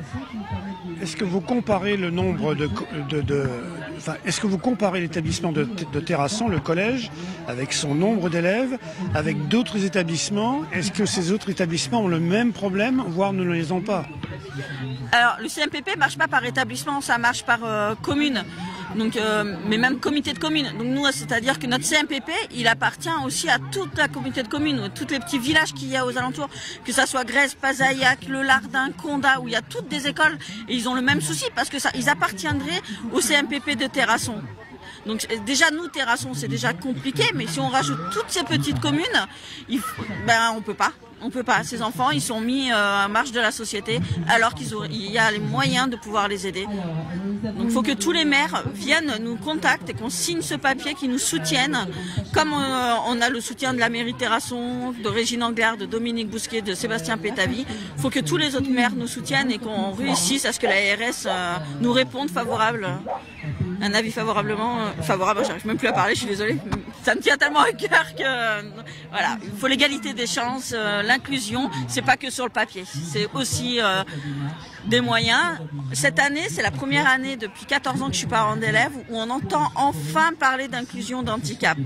Est-ce que vous comparez le nombre de... de, de enfin, est-ce que vous comparez l'établissement de, de Terrasson, le collège, avec son nombre d'élèves, avec d'autres établissements? Est-ce que ces autres établissements ont le même problème, voire ne les ont pas? Alors, le C M P P ne marche pas par établissement, ça marche par euh, commune. Donc, euh, mais même comité de communes. Donc nous, c'est-à-dire que notre C M P P, il appartient aussi à toute la communauté de communes, tous les petits villages qu'il y a aux alentours, que ça soit Grèze, Pazaillac, Le Lardin, Condat, où il y a toutes des écoles, et ils ont le même souci parce que ça, ils appartiendraient au C M P P de Terrasson. Donc déjà nous Terrasson c'est déjà compliqué, mais si on rajoute toutes ces petites communes, il, ben on peut pas. On peut pas. Ces enfants, ils sont mis euh, à marge de la société alors qu'il y a les moyens de pouvoir les aider. Donc il faut que tous les maires viennent nous contactent et qu'on signe ce papier, qui nous soutiennent, comme euh, on a le soutien de la mairie de Terrasson, de Régine Anglard, de Dominique Bousquet, de Sébastien Pétavy. Il faut que tous les autres maires nous soutiennent et qu'on réussisse à ce que la A R S euh, nous réponde favorable. Un avis favorablement euh, favorable, j'arrive même plus à parler, je suis désolée. Ça me tient tellement à cœur que euh, voilà, il faut l'égalité des chances, euh, l'inclusion, c'est pas que sur le papier, c'est aussi euh, des moyens. Cette année, c'est la première année depuis quatorze ans que je suis parent d'élèves où on entend enfin parler d'inclusion, d'handicap.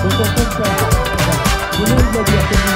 Donc en fait, ça, voilà. Je laisse la vie à